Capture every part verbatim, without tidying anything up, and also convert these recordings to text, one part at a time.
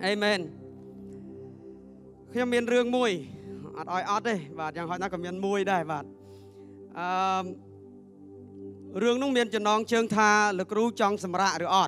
Amen ខ្ញុំមានរឿងមួយអត់ឲ្យអត់ទេបាទយ៉ាងហោចណាស់ក៏មានមួយដែរបាទអឺរឿងនោះមានចំណងជើងថាលោកគ្រូចង់សម្រាកឬអត់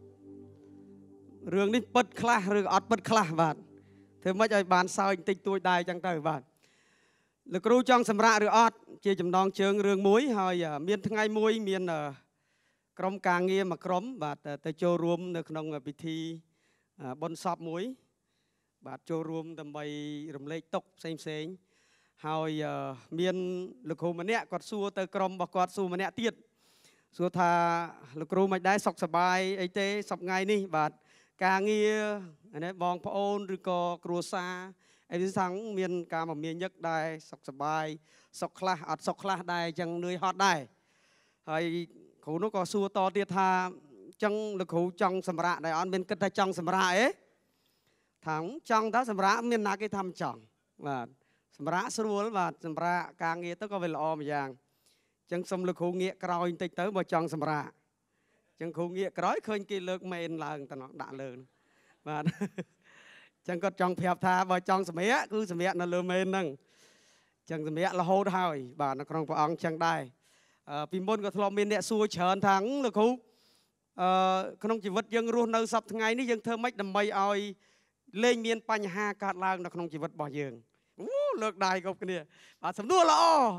រឿងនេះពិតខ្លះឬអត់ពិតខ្លះបាទធ្វើម៉េចឲ្យបានសើចបន្តិចតួចដែរអញ្ចឹងទៅបាទលោកគ្រូចង់សម្រាកឬអត់ជាចំណងជើងរឿងមួយហើយមានថ្ងៃមួយមានក្រុមការងារមួយក្រុមបាទទៅចូលរួមនៅក្នុងពិធីបុណ្យសពមួយបាទចូលរួមដើម្បីរំលែកទុក្ខផ្សេងផ្សេងហើយមានលោកគ្រូម្នាក់គាត់សួរទៅក្រុមរបស់គាត់សួរម្នាក់ទៀតសួរថាលោកគ្រូមិនដែរសុខសប្បាយអីទេសប្ថ្ងៃនេះបាទការងារណាបងប្អូនឬក៏គ្រួសារអីវាសាំងមានការមមាញឹកដែរសុខសប្បាយសុខខ្លះអត់សុខខ្លះដែរអញ្ចឹងនឿយហត់ដែរហើយគ្រូនោះក៏សួរតទៀតថាអញ្ចឹងលោកគ្រូចង់សម្រាកដែរអត់មានគិតថាចង់សម្រាកអីថាចង់ថាសម្រាកមានណាគេថាមិនចង់បាទសម្រាកស្រួលបាទសម្រាកការងារទៅក៏វាល្អមួយយ៉ាងអញ្ចឹងសុំលោកគ្រូងាកក្រោយបន្តិចទៅបើចង់សម្រាកអញ្ចឹងគ្រូងាកក្រោយឃើញគេលើកមេនឡើងទៅដាក់លើបាទអញ្ចឹងគាត់ចង់ប្រាប់ថាបើចង់សម្រាកគឺសម្រាកនៅលើមេនហ្នឹងអញ្ចឹងសម្រាករហូតហើយបាទនៅក្នុងព្រះអង្គអញ្ចឹងដែរពីមុនក៏ធ្លាប់មានអ្នកសួរច្រើនថាលោកគ្រូអឺក្នុងជីវិតយើងរស់នៅសប្តាហ៍ថ្ងៃនេះយើងធ្វើម៉េចដើម្បីឲ្យលែងមានបញ្ហាកើតឡើងនៅក្នុងជីវិតរបស់យើងអូលើកដៃគ្រប់គ្នាបាទសំណួរល្អ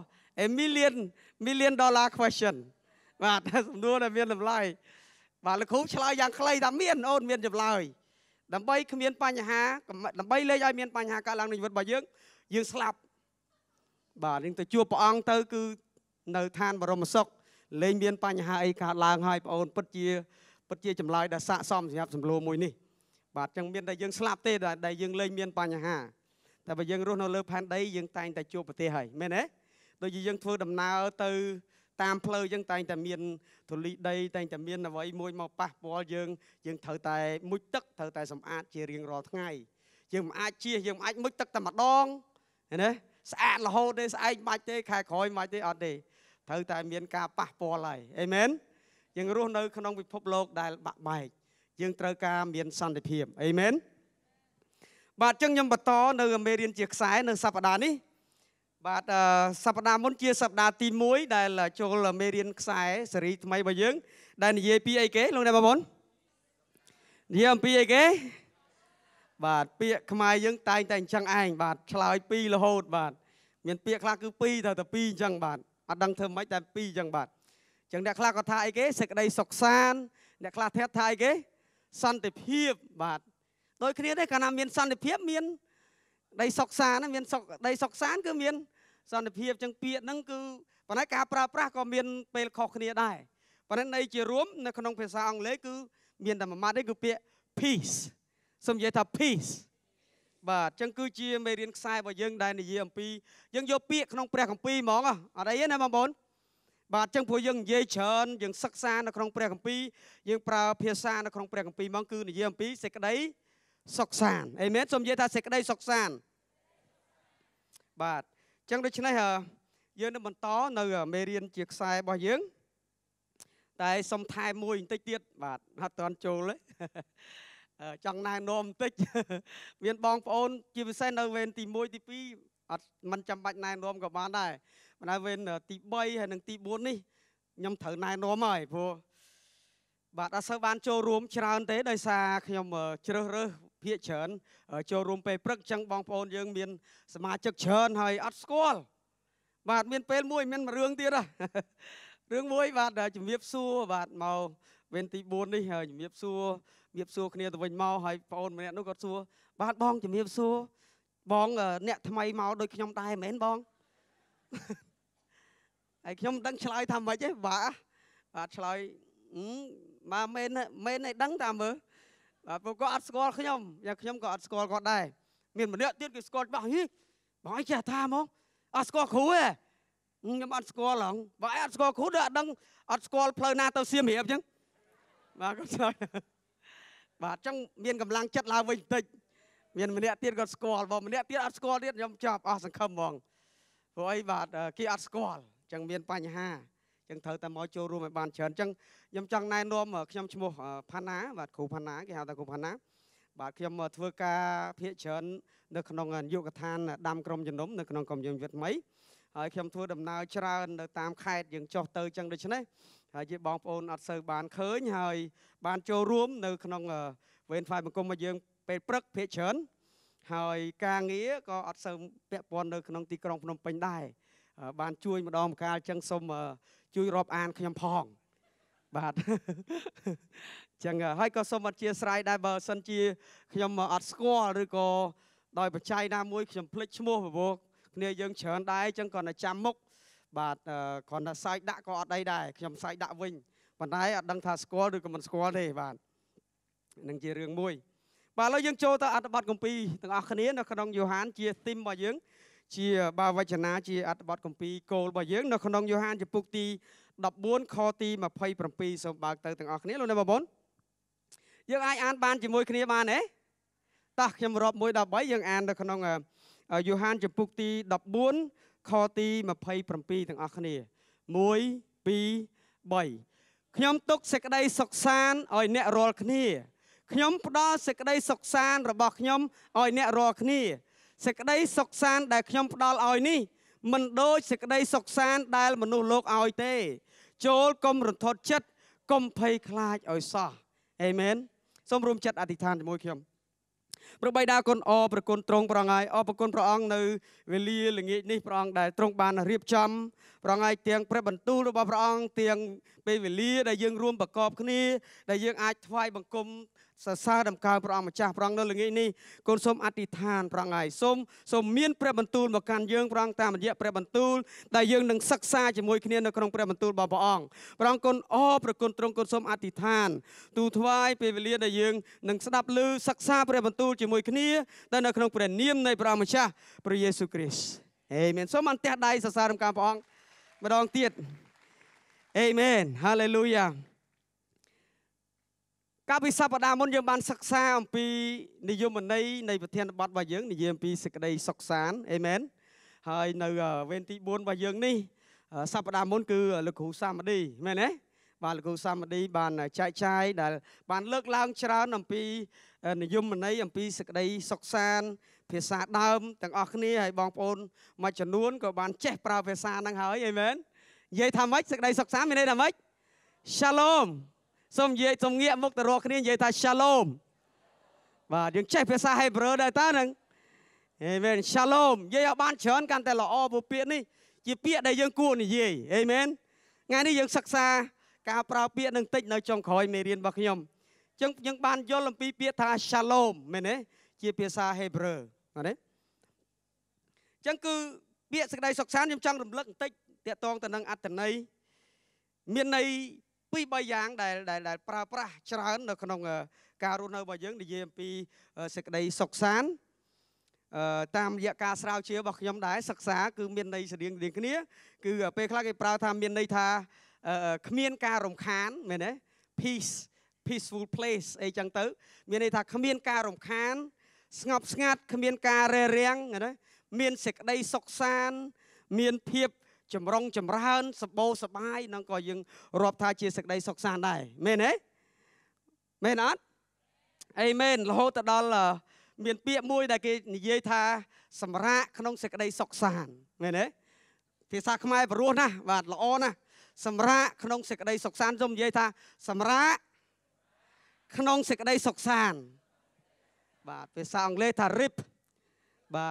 a million million dollar question បាទសំណួរដែលមានតម្លៃបាទលោកគ្រូឆ្លើយយ៉ាងខ្លីថាមានអូនមានចម្លើយដើម្បីគ្មានបញ្ហាដើម្បីលែងឲ្យមានបញ្ហាកើតឡើងក្នុងជីវិតរបស់យើងយើងស្លាប់បាទយើងទៅជួបព្រះអង្គទៅគឺនៅឋានបរមសុខលែងមានបញ្ហាអីកើតឡើងហើយបងអូនពិតជាពិតជាចម្លើយដែលស័ក្តិសមសម្រាប់សំណួរមួយនេះបាទចឹងមានតែយើងស្លាប់ទេដែលយើងលែងមានបញ្ហាតែបើយើងរស់នៅលើផែនដីយើងតែងតែជួបប្រទេសហើយមែនទេដូចជាយើងធ្វើដំណើរទៅតាមផ្លូវចឹងតែងតែមានធូលីដីតែងតែមានអ្វីមួយមកប៉ះពាល់យើងយើងត្រូវតែមុជទឹកត្រូវតែសម្អាតជារៀងរាល់ថ្ងៃយើងមិនអាចជៀសយើងមិនអាចមុជទឹកតែម្ដងឃើញទេស្អាតរហូតទេស្អែកមិនបាច់ទេខែក្រោយមិនបាច់ទេអត់ទេត្រូវតែមានការប៉ះពាល់ហើយអេមែនយើងរស់នៅក្នុងពិភពលោកដែលបាក់បែកយើងត្រូវការមានសន្តិភាពអេមែនបាទចឹងខ្ញុំបន្តនៅមេរៀនជាខ្សែនៅសប្តាហ៍នេះបាទសប្តាហ៍មុនជាសប្តាហ៍ទីមួយដែលចូលមេរៀនខ្សែសេរីថ្មីរបស់យើងដែលនិយាយពីអីគេលោកអ្នកបងប្អូននិយាយអំពីអីគេបាទពាក្យខ្មែរយើងតែងតែអញ្ចឹងឯងបាទឆ្លើយពីររហូតបាទមានពាក្យខ្លះគឺពីរទៅតែពីរអញ្ចឹងបាទអត់ដឹងធ្វើម៉េចតែពីរអញ្ចឹងបាទអញ្ចឹងអ្នកខ្លះក៏ថាអីគេសេចក្តីសុខសាន្តអ្នកខ្លះថាថាអីគេសន្តិភាពបាទដូចគ្នាទេកាលណាមានសន្តិភាពមានដីសុខសាន្តមានសុខដីសុខសាន្តគឺមានសន្តិភាពអញ្ចឹងពាក្យហ្នឹងគឺប៉ុន្តែការប្រើប្រាស់ក៏មានពេលខុសគ្នាដែរប៉ុន្តែន័យជារួមនៅក្នុងភាសាអង់គ្លេសគឺមានតែមួយម៉ាត់ទេគឺពាក្យ peace សូមនិយាយថា peace បាទអញ្ចឹងគឺជាមេរៀនខ្សែរបស់យើងដែលនិយាយអំពីយើងយកពាក្យក្នុងព្រះគម្ពីរហ្មងអត់អីទេណាបងប្អូនបាទអញ្ចឹងព្រោះយើងនិយាយច្រើនយើងសិក្សានៅក្នុងព្រះគម្ពីរយើងប្រើភាសានៅក្នុងព្រះគម្ពីរហ្មងគឺនិយាយអំពីសេចក្តីសុខសាន្តអេមែនសូមនិយាយថាសេចក្តីសុខសាន្តបាទអញ្ចឹងដូច្នេះយើងនឹងបន្តនៅមេរៀនជាខ្សែរបស់យើងតែសុំថែមួយបន្តិចទៀតបាទអត់ទាន់ចូលទេចង់ណែនាំបន្តិចមានបងប្អូនជាពិសេសនៅវេនទីមួយទីពីរអត់មិនចាំបាច់ណែនាំក៏បានដែរប៉ុន្តែវេនទីបីហើយនិងទីបួននេះខ្ញុំត្រូវណែនាំហើយព្រោះបាទអត់សូវបានចូលរួមច្រើនទេដោយសារខ្ញុំជ្រើសរើសភាគច្រើនចូលរួមពេលព្រឹកអញ្ចឹងបងប្អូនយើងមានសមាជិកច្រើនហើយអត់ស្គាល់បាទមានពេលមួយមានរឿងទៀតហ៎រឿងមួយបាទជំរាបសួរបាទមកវេនទីបួននេះហើយជំរាបសួរជំរាបសួរគ្នាទៅវិញមកហើយបងប្អូនម្នាក់នោះគាត់សួរបាទបងជំរាបសួរបងអ្នកថ្មីមកដូចខ្ញុំដែរមែនបងហើយខ្ញុំមិនដឹងឆ្លើយថាម៉េចទេបាទបាទឆ្លើយមកមែនមែនឯដឹងតាមមើលបាទពួកគាត់អត់ស្គាល់ខ្ញុំយ៉ាងខ្ញុំក៏អត់ស្គាល់គាត់ដែរមានម្នាក់ទៀតគេស្គាល់ច្បាស់ហីបងឯងចេះថាហ្មងអត់ស្គាល់គ្រូទេខ្ញុំអត់ស្គាល់ហងបងឯងអត់ស្គាល់គ្រូដូចអត់ដឹងអត់ស្គាល់ផ្លូវណាទៅសៀមរាបអញ្ចឹងបាទគាត់ឆ្លើយបាទអញ្ចឹងមានកម្លាំងចិត្តឡើងវិញបន្តិចមានម្នាក់ទៀតគាត់ស្គាល់បងម្នាក់ទៀតអត់ស្គាល់ទៀតខ្ញុំចាប់អស់សង្ឃឹមហ្មងព្រោះអីបាទគេអត់ស្គាល់អញ្ចឹងមានបញ្ហាអញ្ចឹងត្រូវតែមកចូលរួមឲ្យបានច្រើនអញ្ចឹងខ្ញុំចង់ណែនាំខ្ញុំឈ្មោះផាណាបាទគ្រូផាណាគេហៅថាគ្រូផាណាបាទខ្ញុំមកធ្វើការភាគច្រើននៅក្នុងយុវដ្ឋានដាំក្រុមជំនុំនៅក្នុងក្រុមជំនុំវិទ្យាថ្មីហើយខ្ញុំធ្វើដំណើរច្រើននៅតាមខេត្តយើងចុះទៅចឹងដូច្នេះហើយជាបងប្អូនអត់សូវបានឃើញហើយបានចូលរួមនៅក្នុងវេនហ្វាយបង្គំរបស់យើងពេលព្រឹកភាគច្រើនហើយការងារក៏អត់សូវពាក់ព័ន្ធនៅក្នុងទីក្រុងភ្នំពេញដែរបានជួយម្ដងម្កាលចឹងសូមជួយរាប់អានខ្ញុំផងបាទចឹងហើយក៏សូមអធិស្ឋានដែរបើសិនជាខ្ញុំអត់ស្គាល់ឬក៏ដោយបច្ច័យណាមួយខ្ញុំភ្លេចឈ្មោះប្រវោគ្នាយើងច្រើនដែរចឹងគាត់តែចាំមុខបាទគាត់ថាសាយដាក់ក៏អត់អីដែរខ្ញុំសាយដាក់វិញប៉ុន្តែអត់ដឹងថាស្គាល់ឬក៏មិនស្គាល់ទេបាទនឹងជារឿងមួយបាទឥឡូវយើងចូលទៅអត្ថបទគម្ពីរទាំងអស់គ្នានៅក្នុងយ៉ូហានជា theme របស់យើងជាបាវចនាជាអត្ថបទគម្ពីរគោលរបស់យើងនៅក្នុងយ៉ូហានចំពុកទីដប់បួនខទីម្ភៃប្រាំពីរសូមបើកទៅទាំងអស់គ្នាលោកអ្នកបងប្អូនយើងអាចអានបានជាមួយគ្នាបានទេតោះខ្ញុំរាប់មួយដល់បីយើងអាននៅក្នុងយ៉ូហានចំពុកទីដប់បួនខទីម្ភៃប្រាំពីរទាំងអស់គ្នាមួយ ពីរ បីខ្ញុំទុកសេចក្តីសុខសាន្តឲ្យអ្នករាល់គ្នាខ្ញុំផ្ដល់សេចក្តីសុខសាន្តរបស់ខ្ញុំឲ្យអ្នករាល់គ្នាសេចក្តីសុខសាន្តដែលខ្ញុំផ្ដល់ឲ្យនេះមិនដូចសេចក្តីសុខសាន្តដែលមនុស្សលោកឲ្យទេចូលកុំរន្ធត់ចិត្តកុំភ័យខ្លាចឲ្យសោះអេមែនសូមរួមចិត្តអធិដ្ឋានជាមួយខ្ញុំព្រះបិតាគុណអរព្រះគុណទ្រង់ព្រះអង្គហើយអរព្រះគុណព្រះអង្គនៅវេលាល្ងាចនេះព្រះអង្គដែលទ្រង់បានរៀបចំព្រះអង្គហើយទាំងព្រះបន្ទូលរបស់ព្រះអង្គទាំងពេលវេលាដែលយើងរួមប្រកបគ្នាដែលយើងអាចថ្វាយបង្គំសរសើរដំណើរព្រះអង្គម្ចាស់ព្រះអង្គនៅល្ងាចនេះកូនសូមអធិដ្ឋានព្រះអង្គហើយសូមសូមមានព្រះបន្ទូលមកកាន់យើងព្រះអង្គតាមរយៈព្រះបន្ទូលដែលយើងនឹងសិក្សាជាមួយគ្នានៅក្នុងព្រះបន្ទូលរបស់ព្រះអង្គព្រះអង្គគុណអរព្រះគុណទ្រង់កូនសូមអធិដ្ឋានទូថ្វាយពេលវេលាដែលយើងនឹងស្ដាប់ឮសិក្សាព្រះបន្ទូលជាមួយគ្នាដែលនៅក្នុងព្រះនាមនៃព្រះម្ចាស់ព្រះយេស៊ូវគ្រីស្ទអេមែនសូមអន្តះដៃសរសើរដំណើរព្រះអង្គម្ដងទៀតអេមែនហាឡេលូយ៉ាកាលពីសប្តាហ៍មុនយើងបានសិក្សាអំពីនិយមន័យនៃប្រធានបទរបស់យើងនិយាយអំពីសេចក្តីសុខសាន្តអេមែនហើយនៅវេនទីបួនរបស់យើងនេះសប្តាហ៍មុនគឺលោកគ្រូសាមឌីមែនទេបាទលោកគ្រូសាមឌីបានចែកចាយដែលបានលើកឡើងច្រើនអំពីនិយមន័យអំពីសេចក្តីសុខសាន្តភាសាដើមទាំងអស់គ្នាហើយបងប្អូនមួយចំនួនក៏បានចេះប្រើភាសាហ្នឹងហើយអេមែននិយាយថាម៉េចសេចក្តីសុខសាន្តមានន័យថាម៉េច Shalomសូមនិយាយសូមងាកមុខទៅរកគ្នានិយាយថា Shalom បាទយើងចេះភាសាហេប្រឺដែរតើហ្នឹងអេមែន Shalom និយាយឲ្យបានច្រើនកាន់តែល្អព្រោះពាក្យនេះជាពាក្យដែលយើងគួរនិយាយអេមែនថ្ងៃនេះយើងសិក្សាការប្រើពាក្យនឹងតិចនៅចុងក្រោយមេរៀនរបស់ខ្ញុំអញ្ចឹងយើងបានយល់អំពីពាក្យថា Shalom មែនទេជាភាសាហេប្រឺបាទទេអញ្ចឹងគឺពាក្យសេចក្តីសុខសាន្តខ្ញុំចង់រំលឹកបន្តិចទាក់ទងទៅនឹងអត្ថន័យមានន័យពីរបីយ៉ាងដែលដែលប្រើប្រាស់ច្រើននៅក្នុងការរស់នៅរបស់យើងនិយាយអំពីសេចក្តីសុខសាន្តតាមរយៈការស្រាវជ្រាវរបស់ខ្ញុំដែរសិក្សាគឺមានន័យស្តៀងៗគ្នាគឺពេលខ្លះគេប្រើថាមានន័យថាគ្មានការរំខានមែនទេ peace peaceful place អីចឹងទៅមានន័យថាគ្មានការរំខានស្ងប់ស្ងាត់គ្មានការរារាំងណាមានសេចក្តីសុខសាន្តមានភាពចម្រុងចម្រើនសម្បូរសប្បាយនឹងក៏យើងរាប់ថាជាសេចក្តីសុខសាន្តដែរមែនទេមែនអត់អេមែនរហូតដល់មានពាក្យមួយដែលគេនិយាយថាសម្រាកក្នុងសេចក្តីសុខសាន្តមែនទេភាសាខ្មែរព្រោះណាស់បាទល្អណាស់សម្រាកក្នុងសេចក្តីសុខសាន្តសូមនិយាយថាសម្រាកក្នុងសេចក្តីសុខសាន្តបាទភាសាអង់គ្លេសថា rip បាទ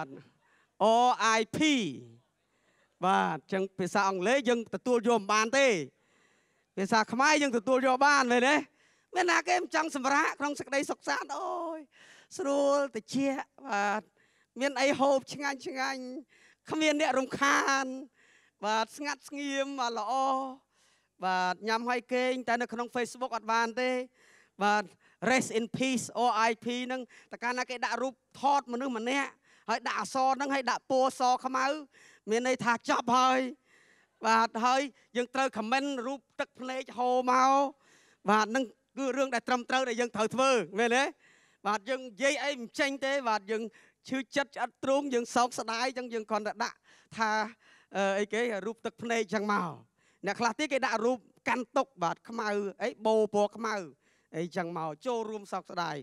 R I Pបាទចឹងភាសាអង់គ្លេសយើងទទួលយកមិនបានទេភាសាខ្មែរយើងទទួលយកបានមែនទេមានណាគេមិនចង់សម្រាកក្នុងសេចក្តីសុខសាន្តអូយស្រួលត្រជាក់បាទមានអីហូបឆ្ងាញ់ឆ្ងាញ់គ្មានអ្នករំខានបាទស្ងាត់ស្ងៀមល្អបាទញ៉ាំហើយគេងតែនៅក្នុង Facebook អត់បានទេបាទ rest in peace R I P ហ្នឹងតើកាលណាគេដាក់រូបថតមនុស្សម្នាក់ហើយដាក់អក្សរហ្នឹងហើយដាក់ពណ៌សខ្មៅមានន័យថាចប់ហើយបាទហើយយើងត្រូវ comment រូបទឹកភ្នែកហូរមកបាទនឹងគឺរឿងដែលត្រឹមត្រូវដែលយើងត្រូវធ្វើមែនទេបាទយើងនិយាយអីមិនចេញទេបាទយើងឈឺចិត្តឆ្អិតទ្រូងយើងសោកស្ដាយអញ្ចឹងយើងគ្រាន់តែដាក់ថាអីគេរូបទឹកភ្នែកអញ្ចឹងមកអ្នកខ្លះទៀតគេដាក់រូបកាន់ទុកបាទខ្មៅអីបោពណ៌ខ្មៅអីអញ្ចឹងមកចូលរួមសោកស្ដាយអ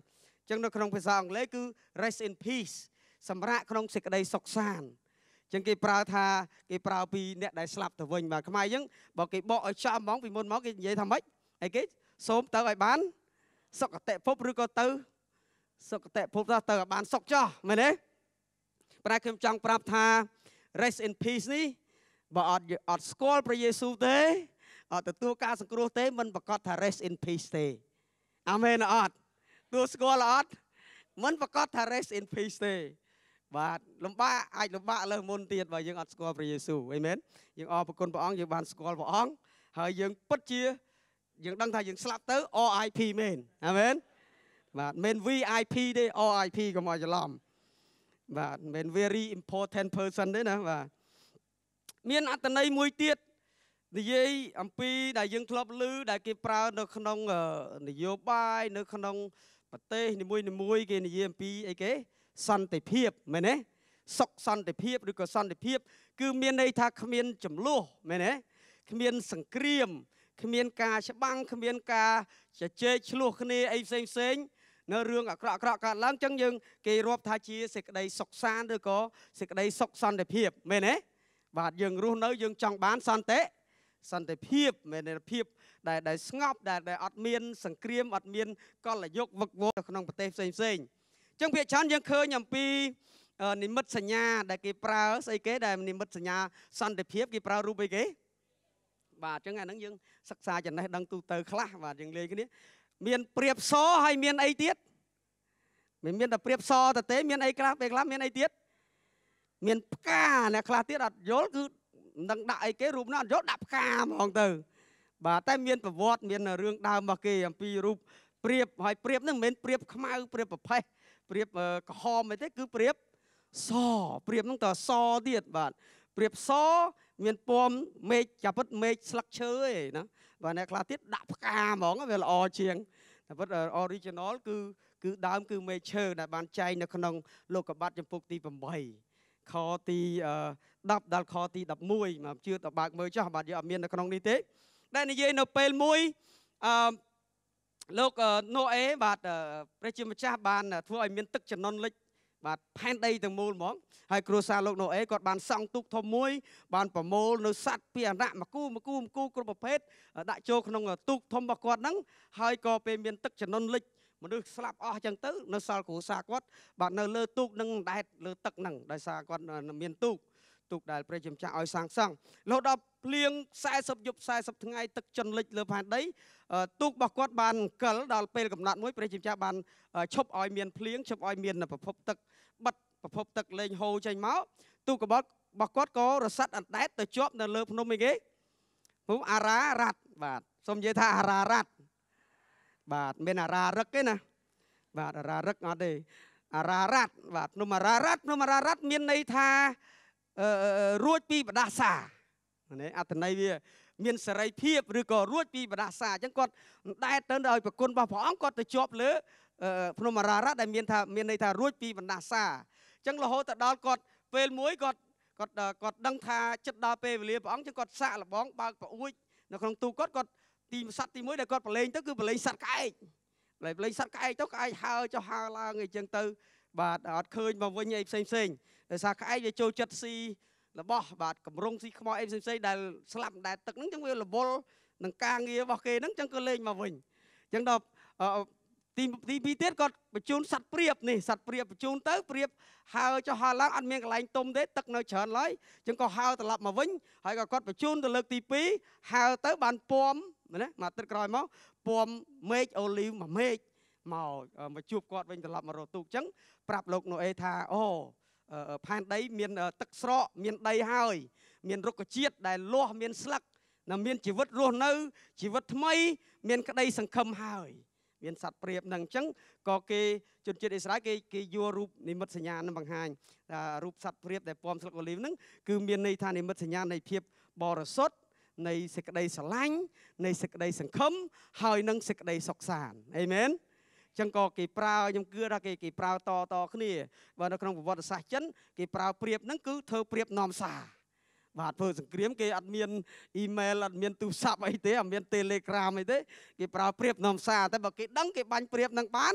ចឹងនៅក្នុងភាសាអង់គ្លេសគឺ rest in peace សម្រាប់ក្នុងសេចក្តីសុខសាន្តចឹងគេប្រើថាគេប្រើពីអ្នកដែលស្លាប់ទៅវិញបាទខ្មែរយើងបើគេបកឲ្យចំហ្មងពីមុនមកគេនិយាយថាម៉េចអីគេសូមទៅឲ្យបានសុគតិភពឬក៏ទៅសុគតិភពទៅឲ្យបានសុខចោះមែនទេប្រែខ្ញុំចង់ប្រាប់ថា rest in peace នេះបើអត់អត់ស្គាល់ព្រះយេស៊ូវទេអត់ទទួលការសង្គ្រោះទេមិនប្រកាសថា rest in peace ទេអាមែនអត់ទទួលស្គាល់អត់មិនប្រកាសថា rest in peace ទេបាទលំបាកអាចលំបាកលើសមុនទៀតបើយើងអត់ស្គាល់ព្រះយេស៊ូវអីមែនយើងអរគុណព្រះអង្គយើងបានស្គាល់ព្រះអង្គហើយយើងពិតជាយើងដឹងថាយើងស្លាប់ទៅ R I P មែនអាមែនបាទមិន V I P ទេ R I P កុំឲ្យច្រឡំបាទមិន very important person ទេណាបាទមានអត្ថន័យមួយទៀតនិយាយអំពីដែលយើងធ្លាប់ឮដែលគេប្រើនៅក្នុងនយោបាយនៅក្នុងប្រទេសនីមួយៗគេនិយាយអំពីអីគេសន្តិភាពមែនទេសុខសន្តិភាពឬក៏សន្តិភាពគឺមានន័យថាគ្មានចំនួនមែនទេគ្មានសង្គ្រាមគ្មានការច្បាំងគ្មានការជជែកឆ្លោះគ្នាអីផ្សេងផ្សេងនៅរឿងអាក្រក់អាក្រក់កើតឡើងចឹងយើងគេរាប់ថាជាសេចក្តីសុខសាន្តឬក៏សេចក្តីសុខសន្តិភាពមែនទេបាទយើងរស់នៅយើងចង់បានសន្តិសន្តិភាពមែនទេភាពដែលដែលស្ងប់ដែលដែលអត់មានសង្គ្រាមអត់មានកលយុគវឹកវរក្នុងប្រទេសផ្សេងផ្សេងចឹងភាគច្រើនយើងឃើញអំពីនិមិត្តសញ្ញាដែលគេប្រើស្អីគេដែលនិមិត្តសញ្ញាសន្តិភាពគេប្រើរូបអីគេបាទចឹងអាហ្នឹងយើងសិក្សាចំណេះដឹងទូទៅខ្លះបាទយើងលេងគ្នាមានព្រៀបសហើយមានអីទៀតមិនមានតែព្រៀបសទៅទេមានអីខ្លះពេលខ្លះមានអីទៀតមានផ្កាអ្នកខ្លះទៀតអត់យល់គឺមិនដឹងដាក់អីគេរូបនោះអត់យល់ដាក់ផ្កាហ្មងទៅបាទតែមានប្រវត្តិមានរឿងដើមរបស់គេអំពីរូបព្រៀបហើយព្រៀបហ្នឹងមិនមែនព្រៀបខ្មៅព្រៀបប្រផេះព្រៀបក្រហមអីទេគឺព្រៀបសព្រៀបហ្នឹងតើសទៀតបាទព្រៀបសមានពណ៌មេឃចាប់ពិតមេឃស្លឹកឈើឯណាបាទអ្នកខ្លះទៀតដាក់ផ្កាហ្មងវាល្អជាងតែពិត original គឺគឺដើមគឺមេឃឈើដែលបានចែងនៅក្នុងលោកុបាតចំពុកទីeightខទីtenដល់ខទីelevenមកជឿតបើកមើលចោះបាទយើងអត់មាននៅក្នុងនេះទេដែលនិយាយនៅពេលមួយអឺលោកណូអេបាទព្រះជាម្ចាស់បានធ្វើឲ្យមានទឹកជំនន់លិចបាទផែនដីទាំងមូលហ្មងហើយគ្រួសារលោកណូអេគាត់បានសង់ទូកធំមួយបានប្រមូលនៅសត្វពាហនៈមកគូមកគូមកគូគ្រប់ប្រភេទដាក់ចូលក្នុងទូកធំរបស់គាត់ហ្នឹងហើយក៏ពេលមានទឹកជំនន់លិចមនុស្សស្លាប់អស់អញ្ចឹងទៅនៅសល់គ្រួសារគាត់បាទនៅលើទូកនឹងដែតលើទឹកហ្នឹងដោយសារគាត់មានទូកទូកដែលព្រះជាម្ចាស់ឲ្យសាងសង់រហូតដល់ភ្លៀងfortyយប់fortyថ្ងៃទឹកជន់លិចលើផែនដីទូករបស់គាត់បានកិលដល់ពេលកំណត់មួយព្រះជាម្ចាស់បានឈប់ឲ្យមានភ្លៀងឈប់ឲ្យមានប្រភពទឹកបិទប្រភពទឹកលែងហូរចេញមកទូករបស់គាត់ក៏រសាត់អណ្ដែតទៅជាប់នៅលើភ្នំអីគេភ្នំអារ៉ារ៉ាត់បាទសូមនិយាយថាអារ៉ារ៉ាត់បាទមិនអារ៉ារឹកទេណាបាទអារ៉ារឹកអត់ទេអារ៉ារ៉ាត់បាទភ្នំអារ៉ារ៉ាត់ភ្នំអារ៉ារ៉ាត់មានន័យថារួចពីបដាសានេះអត្ថន័យវាមានសេរីភាពឬក៏រួចពីបដាសាអញ្ចឹងគាត់ដែតទៅដោយប្រគុណរបស់ព្រះអង្គគាត់ទៅជាប់លើភ្នំអារ៉ារ៉ាត់ដែលមានថាមានន័យថារួចពីបដាសាអញ្ចឹងរហូតទៅដល់គាត់ពេលមួយគាត់គាត់គាត់ដឹងថាចិត្តដល់ពេលវេលាព្រះអង្គអញ្ចឹងគាត់សាកល្បងបើកប្រអួចនៅក្នុងទូគាត់គាត់ទីសัตว์ទីមួយដែលគាត់ប្រឡែងទៅគឺប្រឡែងសัตว์ក្អែកប្រឡែងសัตว์ក្អែកទៅក្អែកហើចុះហើឡើងអីចឹងទៅបាទអត់ឃើញមកវិញអីផ្សេងផ្សេងដោយសារក្អែកវាចូលចិត្តស៊ីរបស់បាទកម្រងស៊ីខ្មោចអីផ្សេងផ្សេងដែលស្លាប់ដែលទឹកហ្នឹងចឹងវារវល់នឹងការងាររបស់គេហ្នឹងចឹងក៏លេងមកវិញចឹងដល់ទីទីពីរទៀតគាត់បញ្ជូនសัตว์ព្រាបនេះសัตว์ព្រាបបញ្ជូនទៅព្រាបហើចុះហើឡើងអត់មានកន្លែងទុំទេទឹកនៅច្រើនឡើយចឹងក៏ហើត្រឡប់មកវិញហើយក៏គាត់បញ្ជូនទៅលើកទីពីរហើទៅបានពំណាមកទឹកក្រោយមកពំមេឃអូលីវមួយមេឃមកមកជួបគាត់វិញត្រឡប់មករកទូកចឹងប្រាប់លោកណូអេថាអូផែនដីមានទឹកស្រកមានដីហើយមានរុក្ខជាតិដែលលាស់មានស្លឹកនិងមានជីវិតរស់នៅជីវិតថ្មីមានក្តីសង្ឃឹមហើយមានសត្វព្រាបនឹងអញ្ចឹងក៏គេជនជាតិអ៊ីស្រាអែលគេគេយករូបនិមិត្តសញ្ញានឹងបង្ហាញថារូបសត្វព្រាបដែលពំស្លឹកអូលីវហ្នឹងគឺមានន័យថានិមិត្តសញ្ញានៃភាពបរិសុទ្ធនៃសេចក្តីស្រឡាញ់នៃសេចក្តីសង្ឃឹមហើយនឹងសេចក្តីសុខសាន្តអេមែនចឹងក៏គេប្រើខ្ញុំគឿថាគេគេប្រើតតគ្នាបើនៅក្នុងប្រវត្តិសាស្ត្រចិនគេប្រើព្រាបហ្នឹងគឺធ្វើព្រាបនាំសារបាទធ្វើសង្គ្រាមគេអត់មានអ៊ីមែលអត់មានទូរស័ព្ទអីទេអត់មាន Telegram អីទេគេប្រើព្រាបនាំសារតែបើគេដឹងគេបាញ់ព្រាបហ្នឹងបាន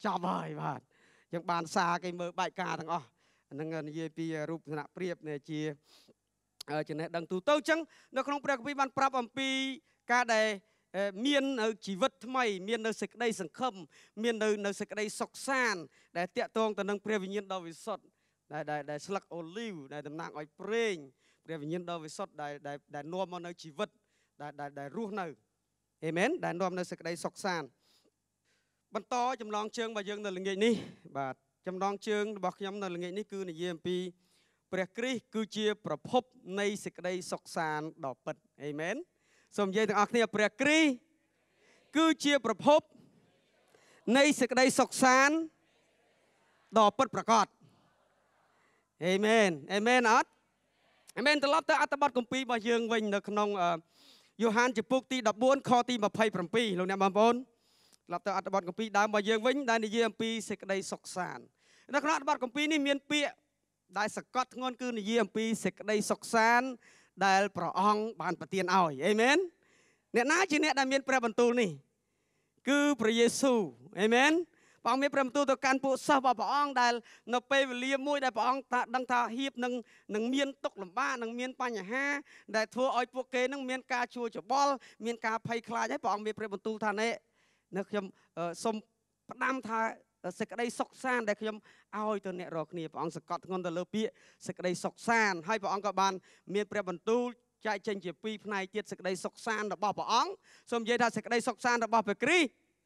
Chào mời bạn chẳng bàn xa cái mơ bài ca thằng ọ nâng niệm pi rụp nạ priệp này chia cho nên đằng tụ tâu chăng nó không phải cái ban prap âm pi ca đề miên ở chỉ vật mày miên ở sực đây sừng khâm miên ở ở sực đây sọc san để tiệt tông từ nâng priệp nhiên đâu vì sọt để để để slug olive để tầm nặng oi preng priệp nhiên đâu vì sọt để để để nuông ở chỉ vật để để để ruột nơi amen để nuông ở sực đây sọc san bắn to chấm lon chương và dương là người ní và chấm lon chương bọc nhóm là người ní cứ là giê em pêព្រះគ្រីស្ទគឺជាប្រភពនៃសេចក្តីសុខសាន្តដ៏ពិតអេមែនសូមនិយាយទាំងអស់គ្នាព្រះគ្រីស្ទគឺជាប្រភពនៃសេចក្តីសុខសាន្តដ៏ពិតប្រាកដអេមែនអេមែនអត់អេមែនត្រឡប់ទៅអត្ថបទគម្ពីររបស់យើងវិញនៅក្នុងយ៉ូហានចំពុកទីដប់បួនខទីម្ភៃប្រាំពីរលោកអ្នកបងប្អូនត្រឡប់ទៅអត្ថបទគម្ពីរដើមរបស់យើងវិញដែលនិយាយអំពីសេចក្តីសុខសាន្តនៅក្នុងអត្ថបទគម្ពីរនេះមានពាក្យដែលសកត់ធ្ងន់គឺនិយាយអំពីសេចក្តីសុខសាន្តដែលព្រះអង្គបានប្រទានឲ្យអេមែនអ្នកណាជាអ្នកដែលមានព្រះបន្ទូលនេះគឺព្រះយេស៊ូវអេមែនព្រះអង្គមានព្រះបន្ទូលទៅកាន់ពួកសិស្សរបស់ព្រះអង្គដែលនៅពេលវេលាមួយដែលព្រះអង្គថាដឹងថាហៀបនឹងនឹងមានទុក្ខលំបាកនឹងមានបញ្ហាដែលធ្វើឲ្យពួកគេនឹងមានការជួច្បល់មានការភ័យខ្លាចហើយព្រះអង្គមានព្រះបន្ទូលថានេះនៅខ្ញុំសូមផ្ដាំថាសេចក្តីសុខសាន្តដែលខ្ញុំឲ្យទៅអ្នករាល់គ្នាព្រះអង្គសកត់ធ្ងន់ទៅលើពាក្យសេចក្តីសុខសាន្តហើយព្រះអង្គក៏បានមានព្រះបន្ទូលចែកចេញជាពីរផ្នែកទៀតសេចក្តីសុខសាន្តរបស់ព្រះអង្គសូមនិយាយថាសេចក្តីសុខសាន្តរបស់ព្រះគ្រីស្ទ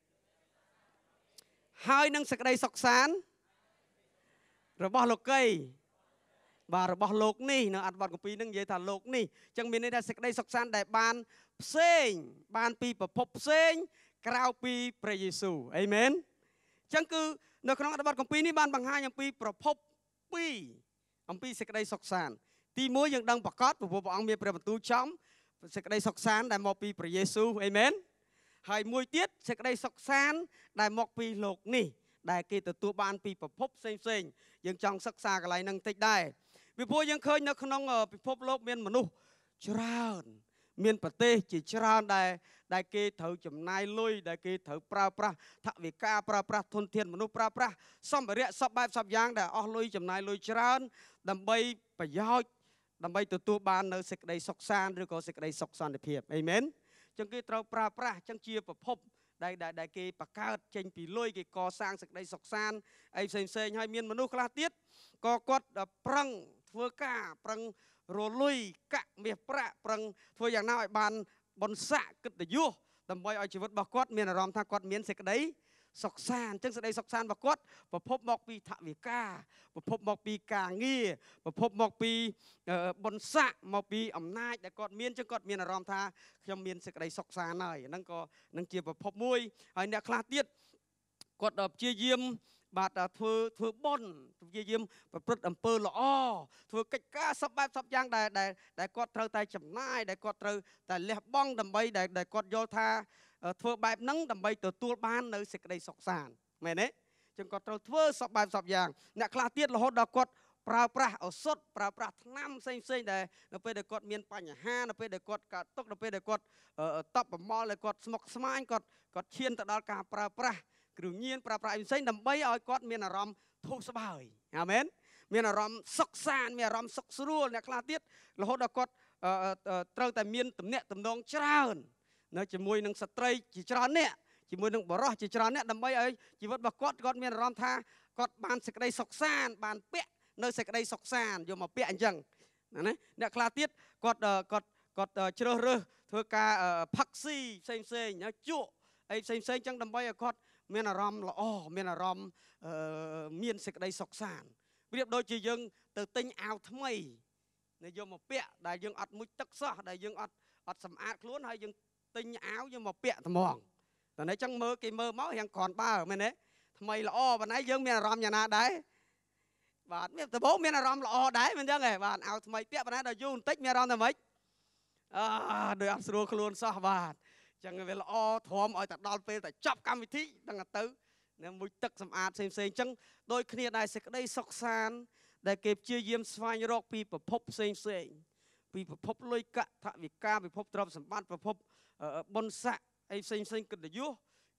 ហើយនឹងសេចក្តីសុខសាន្តរបស់លោកីបាទរបស់លោកនេះនៅអត្ថបទគម្ពីរនឹងនិយាយថាលោកនេះអញ្ចឹងមានន័យថាសេចក្តីសុខសាន្តដែលបានផ្សេងបានពីប្រភពផ្សេងក្រៅពីព្រះយេស៊ូវអេមែនចឹងគឺនៅក្នុងអត្ថបទគម្ពីរនេះបានបង្ហាញអំពីប្រភពពីរអំពីសេចក្តីសុខសាន្តទីមួយយើងដឹងប្រកាសព្រោះព្រះអង្គមានព្រះបន្ទូលចំសេចក្តីសុខសាន្តដែលមកពីព្រះយេស៊ូវអេមែនហើយមួយទៀតសេចក្តីសុខសាន្តដែលមកពីលោកនេះដែលគេទទួលបានពីប្រភពផ្សេងផ្សេងយើងចង់សិក្សាកន្លែងហ្នឹងតិចដែរពីព្រោះយើងឃើញនៅក្នុងពិភពលោកមានមនុស្សច្រើនមានប្រទេសជាច្រើនដែលដែលគេត្រូវចំណាយលុយដែលគេត្រូវប្រើប្រាស់ថវិកាប្រើប្រាស់ធនធានមនុស្សប្រើប្រាស់សម្ភារៈសពបែបសពយ៉ាងដែលអស់លុយចំណាយលុយច្រើនដើម្បីប្រយោជន៍ដើម្បីទទួលបាននៅសេចក្តីសុខសាន្តឬក៏សេចក្តីសុខសន្តិភាពអេមែនអញ្ចឹងគេត្រូវប្រើប្រាស់អញ្ចឹងជាប្រភពដែលដែលគេបង្កើតចេញពីលុយគេកសាងសេចក្តីសុខសាន្តអីផ្សេងផ្សេងហើយមានមនុស្សខ្លះទៀតក៏គាត់ប្រឹងធ្វើការប្រឹងរលុយកាក់មាសប្រាក់ប្រឹងធ្វើយ៉ាងណាឲ្យបានបុណ្យស័ក្តិកិត្តិយសដើម្បីឲ្យជីវិតរបស់គាត់មានអារម្មណ៍ថាគាត់មានសេចក្តីសុខសាន្តអញ្ចឹងសេចក្តីសុខសាន្តរបស់គាត់ប្រភពមកពីថវិកាប្រភពមកពីការងារប្រភពមកពីបុណ្យស័ក្តិមកពីអំណាចដែលគាត់មានអញ្ចឹងគាត់មានអារម្មណ៍ថាខ្ញុំមានសេចក្តីសុខសាន្តហើយហ្នឹងក៏នឹងជាប្រភពមួយហើយអ្នកខ្លះទៀតគាត់ព្យាយាមបាទធ្វើធ្វើបុណ្យព្យាយាមប្រព្រឹត្តអំពើល្អធ្វើកិច្ចការសពបែបសពយ៉ាងដែលដែលគាត់ត្រូវតែចំណាយដែលគាត់ត្រូវតែលះបង់ដើម្បីដែលគាត់យល់ថាធ្វើបែបហ្នឹងដើម្បីទទួលបាននៅសេចក្តីសុខសាន្តមែនទេចឹងគាត់ត្រូវធ្វើសពបែបសពយ៉ាងអ្នកខ្លះទៀតរហូតដល់គាត់ប្រើប្រាស់ឱសថប្រើប្រាស់ថ្នាំផ្សេងផ្សេងដែលនៅពេលដែលគាត់មានបញ្ហានៅពេលដែលគាត់កើតទុក្ខនៅពេលដែលគាត់តបប្រមល់ដែលគាត់ស្មុគស្មាញគាត់គាត់ឈានទៅដល់ការប្រើប្រាស់គ្រឿងញៀនប្រើប្រាស់ផ្សេងដើម្បីឲ្យគាត់មានអារម្មណ៍ធូរស្បើយអាមែនមានអារម្មណ៍សុខសាន្តមានអារម្មណ៍សុខស្រួលអ្នកខ្លះទៀតរហូតដល់គាត់ត្រូវតែមានទំនាក់ទំនងច្រើននៅជាមួយនឹងស្ត្រីជាច្រើនអ្នកជាមួយនឹងបរិសុទ្ធជាច្រើនអ្នកដើម្បីឲ្យជីវិតរបស់គាត់គាត់មានអារម្មណ៍ថាគាត់បានសេចក្តីសុខសាន្តបានពាក់នៅសេចក្តីសុខសាន្តយកមកពាក់អញ្ចឹងណាអ្នកខ្លះទៀតគាត់គាត់គាត់ជ្រើសរើសធ្វើការផឹកស៊ីផ្សេងផ្សេងជក់អីផ្សេងផ្សេងអញ្ចឹងដើម្បីឲ្យគាត់មានអារម្មណ៍ល្អមានអារម្មណ៍មានសេចក្តីសុខសាន្តប្រៀបដូចជាយើងទៅទិញអាវថ្មីដែលយកមកពាក់ដែលយើងអត់មុជទឹកសោះដែលយើងអត់អត់សម្អាតខ្លួនហើយយើងទិញអាវយកមកពាក់ត្មងតែនេះចឹងមើលគេមើលមករៀងគ្រាន់បើមែនទេថ្មីល្អប៉ុន្តែយើងមានអារម្មណ៍យ៉ាងណាដែរបាទមានដំបូងមានអារម្មណ៍ល្អដែរមិនចឹងទេបាទអាវថ្មីពាក់ប៉ុន្តែដល់យូរបន្តិចមានអារម្មណ៍ថាម៉េចអឺដូចអត់ស្រួលខ្លួនសោះបាទចឹងវាល្អធំឲ្យតែដល់ពេលតែចប់កម្មវិធីដឹងទៅនៅមួយទឹកសម្អាតផ្សេងផ្សេងចឹងដូចគ្នាដែរសេចក្តីសុខសាន្តដែលគេព្យាយាមស្វែងរកពីប្រភពផ្សេងផ្សេងពីប្រភពលុយកថវិកាពិភពទ្រព្យសម្បត្តិប្រភពបុណ្យស័ក្តិអីផ្សេងផ្សេងកិត្តិយស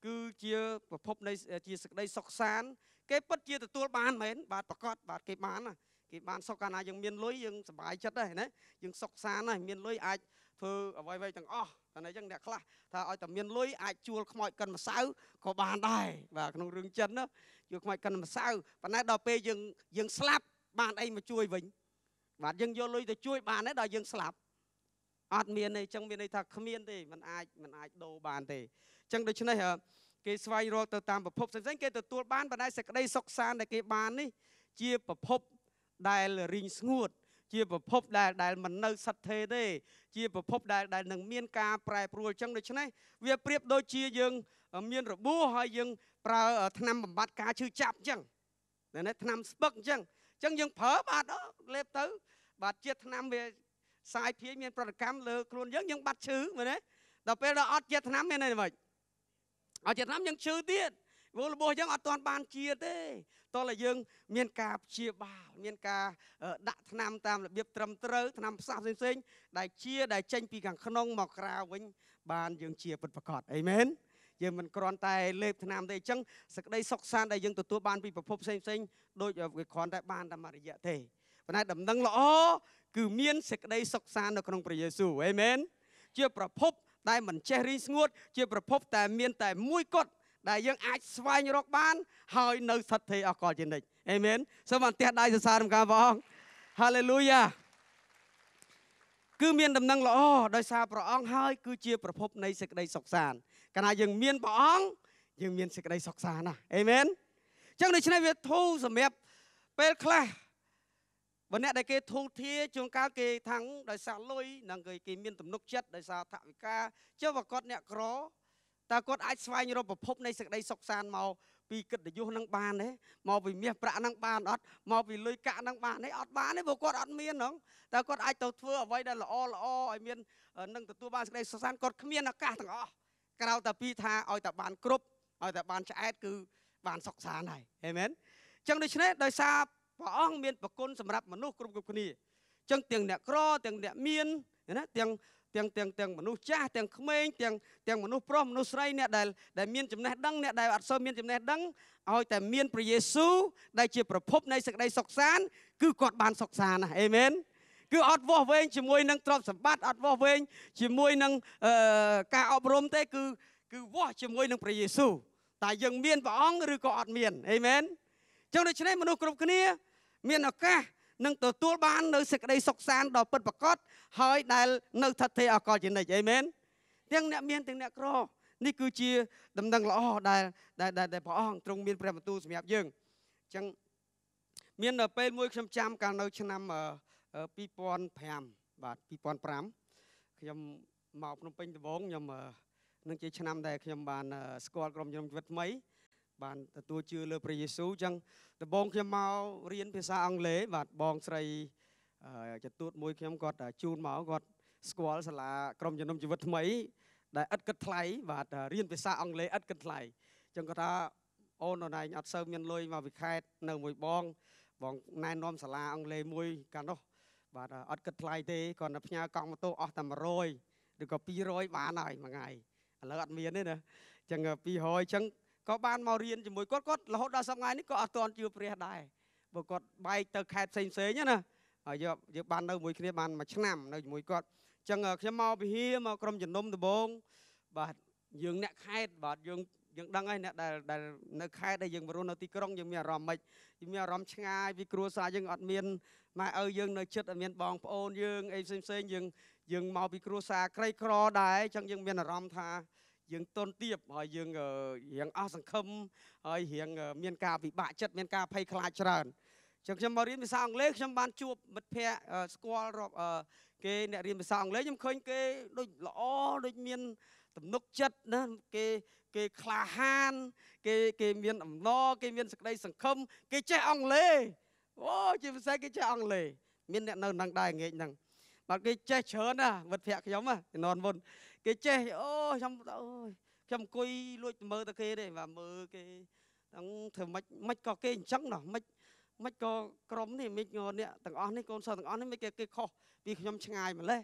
គឺជាប្រភពនៃជាសេចក្តីសុខសាន្តគេពិតជាទទួលបានមែនបាទប្រកាសបាទគេបានណាគេបានសុខកាលណាយើងមានលុយយើងសប្បាយចិត្តដែរណាយើងសុខសាន្តណាស់មានលុយអាចធ្វើអ្វីៗទាំងអស់តែអញ្ចឹងអ្នកខ្លះថាឲ្យតែមានលុយអាចជួលខ្មោចកិនម្សៅក៏បានដែរបាទក្នុងរឿងចិនណាជួលខ្មោចកិនម្សៅប៉ុន្តែដល់ពេលយើងយើងស្លាប់បានអីមកជួយវិញបាទយើងយកលុយទៅជួយបានទេដល់យើងស្លាប់អត់មានទេអញ្ចឹងមានន័យថាគ្មានទេมันអាចมันអាចដូរបានទេអញ្ចឹងដូច្នេះគេស្វែងរកទៅតាមប្រភពផ្សេងៗគេទទួលបានប៉ុន្តែសេចក្តីសុខសាន្តដែលគេបាននេះជាប្រភពដែលរីងស្ងួតជាប្រភពដែលដែលមិននៅសត្វថេរទេជាប្រភពដែលដែលនឹងមានការប្រែប្រួលអញ្ចឹងដូច្នេះវាប្រៀបដូចជាយើងមានរបួសហើយយើងប្រើថ្នាំបំបត្តិការឈឺចាប់អញ្ចឹងណាថ្នាំស្ពឹកអញ្ចឹងអញ្ចឹងយើងប្រើបាទលេបទៅបាទជាថ្នាំវាសាយភាយមានប្រតិកម្មលើខ្លួនយើងយើងបាត់ឈឺមែនទេដល់ពេលដល់អត់ជាថ្នាំមានន័យម៉េចអត់ជាថ្នាំយើងឈឺទៀតព្រោះរបួសយើងអត់ទាន់បានជាទេតោះតែយើងមានការព្យាបាលមានការដាក់ថ្នាំតាមរបៀបត្រឹមត្រូវថ្នាំផ្សះផ្សេងៗដែលជាដែលចេញពីខាងក្នុងមកក្រៅវិញបានយើងជាពិតប្រាកដអេមែនយើងមិនគ្រាន់តែលេបថ្នាំទេអញ្ចឹងសេចក្តីសុខសាន្តដែលយើងទទួលបានពីប្រភពផ្សេងផ្សេងដូចវាគ្រាន់តែបានតាមរយៈទេប៉ុន្តែដំណឹងល្អគឺមានសេចក្តីសុខសាន្តនៅក្នុងព្រះយេស៊ូវអេមែនជាប្រភពដែលមិនចេះរីងស្ងួតជាប្រភពតែមានតែមួយគត់ដែលយើងអាចស្វែងរកបានហើយនៅសត្វថេរអកលជានិច្ចអេមែនសូមអន្តះដៃសរសើរនឹងព្រះអង្គហាឡេលូយ៉ាគឺមានដំណឹងល្អដោយសារព្រះអង្គហើយគឺជាប្រភពនៃសេចក្តីសុខសាន្តកាលណាយើងមានព្រះអង្គយើងមានសេចក្តីសុខសាន្តណាអេមែនអញ្ចឹងដូច្នេះវាធូរសម្រាប់ពេលខ្លះបើអ្នកដែលគេធូរធាជួនកាលគេថាំងដោយសារលុយនិងគេមានទំនុកចិត្តដោយសារថវិកាចុះបើគាត់អ្នកក្រតើគាត់អាចស្វែងរកប្រភពនៃសេចក្តីសុខសាន្តមកពីកិត្តិយសនឹងបានទេមកពីមាសប្រាក់នឹងបានអត់មកពីលុយកាក់នឹងបានទេអត់បានទេព្រោះគាត់អត់មានហ្នឹងតើគាត់អាចទៅធ្វើអ្វីដែលល្អល្អឲ្យមាននឹងទទួលបានសេចក្តីសុខសាន្តគាត់គ្មានឱកាសទាំងអស់ក្រៅតែពីថាឲ្យតែបានគ្រប់ឲ្យតែបានឆ្អែតគឺបានសុខសាន្តហើយអេមែនអញ្ចឹងដូច្នេះដោយសារព្រះអង្គមានប្រគុណសម្រាប់មនុស្សគ្រប់គ្រប់គ្នាអញ្ចឹងទាំងអ្នកក្រទាំងអ្នកមានណាទាំងទាំងទាំងទាំងមនុស្សចាស់ទាំងក្មេងទាំងទាំងមនុស្សប្រុសមនុស្សស្រីអ្នកដែលដែលមានចំណេះដឹងអ្នកដែលអត់សូវមានចំណេះដឹងឲ្យតែមានព្រះយេស៊ូវដែលជាប្រភពនៃសេចក្តីសុខសាន្តគឺគាត់បានសុខសាន្តណាអេមែនគឺអត់វាស់វែងជាមួយនឹងទ្រព្យសម្បត្តិអត់វាស់វែងជាមួយនឹងការអប់រំទេគឺគឺវាស់ជាមួយនឹងព្រះយេស៊ូវតែយើងមានព្រះអង្គឬក៏អត់មានអេមែនចឹងដូច្នេះមនុស្សគ្រប់គ្នាមានឱកាសនឹងទទួលបាននៅសេចក្តីសុខសាន្តដ៏ពិតប្រាកដហើយដែលនៅឋិតថេរអកលជានិច្ចអេមែនទាំងអ្នកមានទាំងអ្នកក្រនេះគឺជាដំណឹងល្អដែលដែលព្រះអង្គទ្រង់មានព្រះបន្ទូលសម្រាប់យើងអញ្ចឹងមាននៅពេលមួយខ្ញុំចាំកាលនៅឆ្នាំពីរពាន់ប្រាំបាទពីរពាន់ប្រាំខ្ញុំមកភ្នំពេញដំបូងខ្ញុំនឹងជាឆ្នាំដែលខ្ញុំបានស្គាល់ក្រុមជំនុំជីវិតថ្មីបានទទួលជឿលើព្រះយេស៊ូវអញ្ចឹងដំបូងខ្ញុំមករៀនភាសាអង់គ្លេសបាទបងស្រីចតួតមួយខ្ញុំគាត់ជូនមកគាត់ស្គាល់សាលាក្រុមជំនុំជីវិតថ្មីដែលឥតគិតថ្លៃបាទរៀនភាសាអង់គ្លេសឥតគិតថ្លៃអញ្ចឹងគាត់ថាអូនណៃអត់សូវមានលុយមកវិខេតនៅមួយបងបងណែនាំសាលាអង់គ្លេសមួយកាលនោះបាទអត់គិតថ្លៃទេគាត់ទៅផ្ញើកង់ម៉ូតូអស់តែមួយរយឬក៏ពីររយបានហើយមួយថ្ងៃឥឡូវអត់មានទេណាអញ្ចឹងពីររយអញ្ចឹងក៏បានមករៀនជាមួយគាត់គាត់រហូតដល់សប្តាហ៍នេះក៏អត់ទាន់ជឿព្រះដែរព្រោះគាត់បែកទៅខេត្តផ្សេងផ្សេងណាហើយយកយើងបាននៅមួយគ្នាបានមួយឆ្នាំនៅជាមួយគាត់អញ្ចឹងខ្ញុំមកវិហារមកក្រុមជំនុំដំបងបាទយើងអ្នកខេត្តបាទយើងយើងដឹងហើយអ្នកដែលដែលនៅខេត្តដែលយើងរស់នៅទីក្រុងយើងមានអារម្មណ៍មិនយើងមានអារម្មណ៍ឆ្ងាយពីគ្រួសារយើងអត់មានម៉ែឪយើងនៅជិតអត់មានបងប្អូនយើងអីផ្សេងផ្សេងយើងយើងមកពីគ្រួសារក្រីក្រដែរអញ្ចឹងយើងមានអារម្មណ៍ថាយើងទន់ទាបហើយយើងរៀងអស់សង្ឃឹមហើយរៀងមានការពិបាកចិត្តមានការភ័យខ្លាចច្រើនចឹងខ្ញុំមករៀនភាសាអង់គ្លេសខ្ញុំបានជួបមិត្តភ័ក្តិស្គាល់រាប់គេអ្នករៀនភាសាអង់គ្លេសខ្ញុំឃើញគេដូចល្អដូចមានទំនុកចិត្តណាគេគេក្លាហានគេគេមានអំណរគេមានសេចក្តីសង្ឃឹមគេចេះអង់គ្លេសអូជាភាសាគេចេះអង់គ្លេសមានអ្នកនៅនឹងដែរងាកហ្នឹងបាទគេចេះច្រើនណាមិត្តភ័ក្តិខ្ញុំណាជំនាន់មុនគេចេះអូខ្ញុំអូយខ្ញុំអង្គុយលួចមើលទៅគេទេបាទមើលគេទាំងធ្វើម៉េចមិនក៏គេអញ្ចឹងណោះមិនមិនក៏ក្រុមនេះមិនងអ្នកទាំងអស់នេះកូនសិស្សទាំងអស់នេះមិនគេគេខុសពីខ្ញុំឆ្ងាយម្លេះ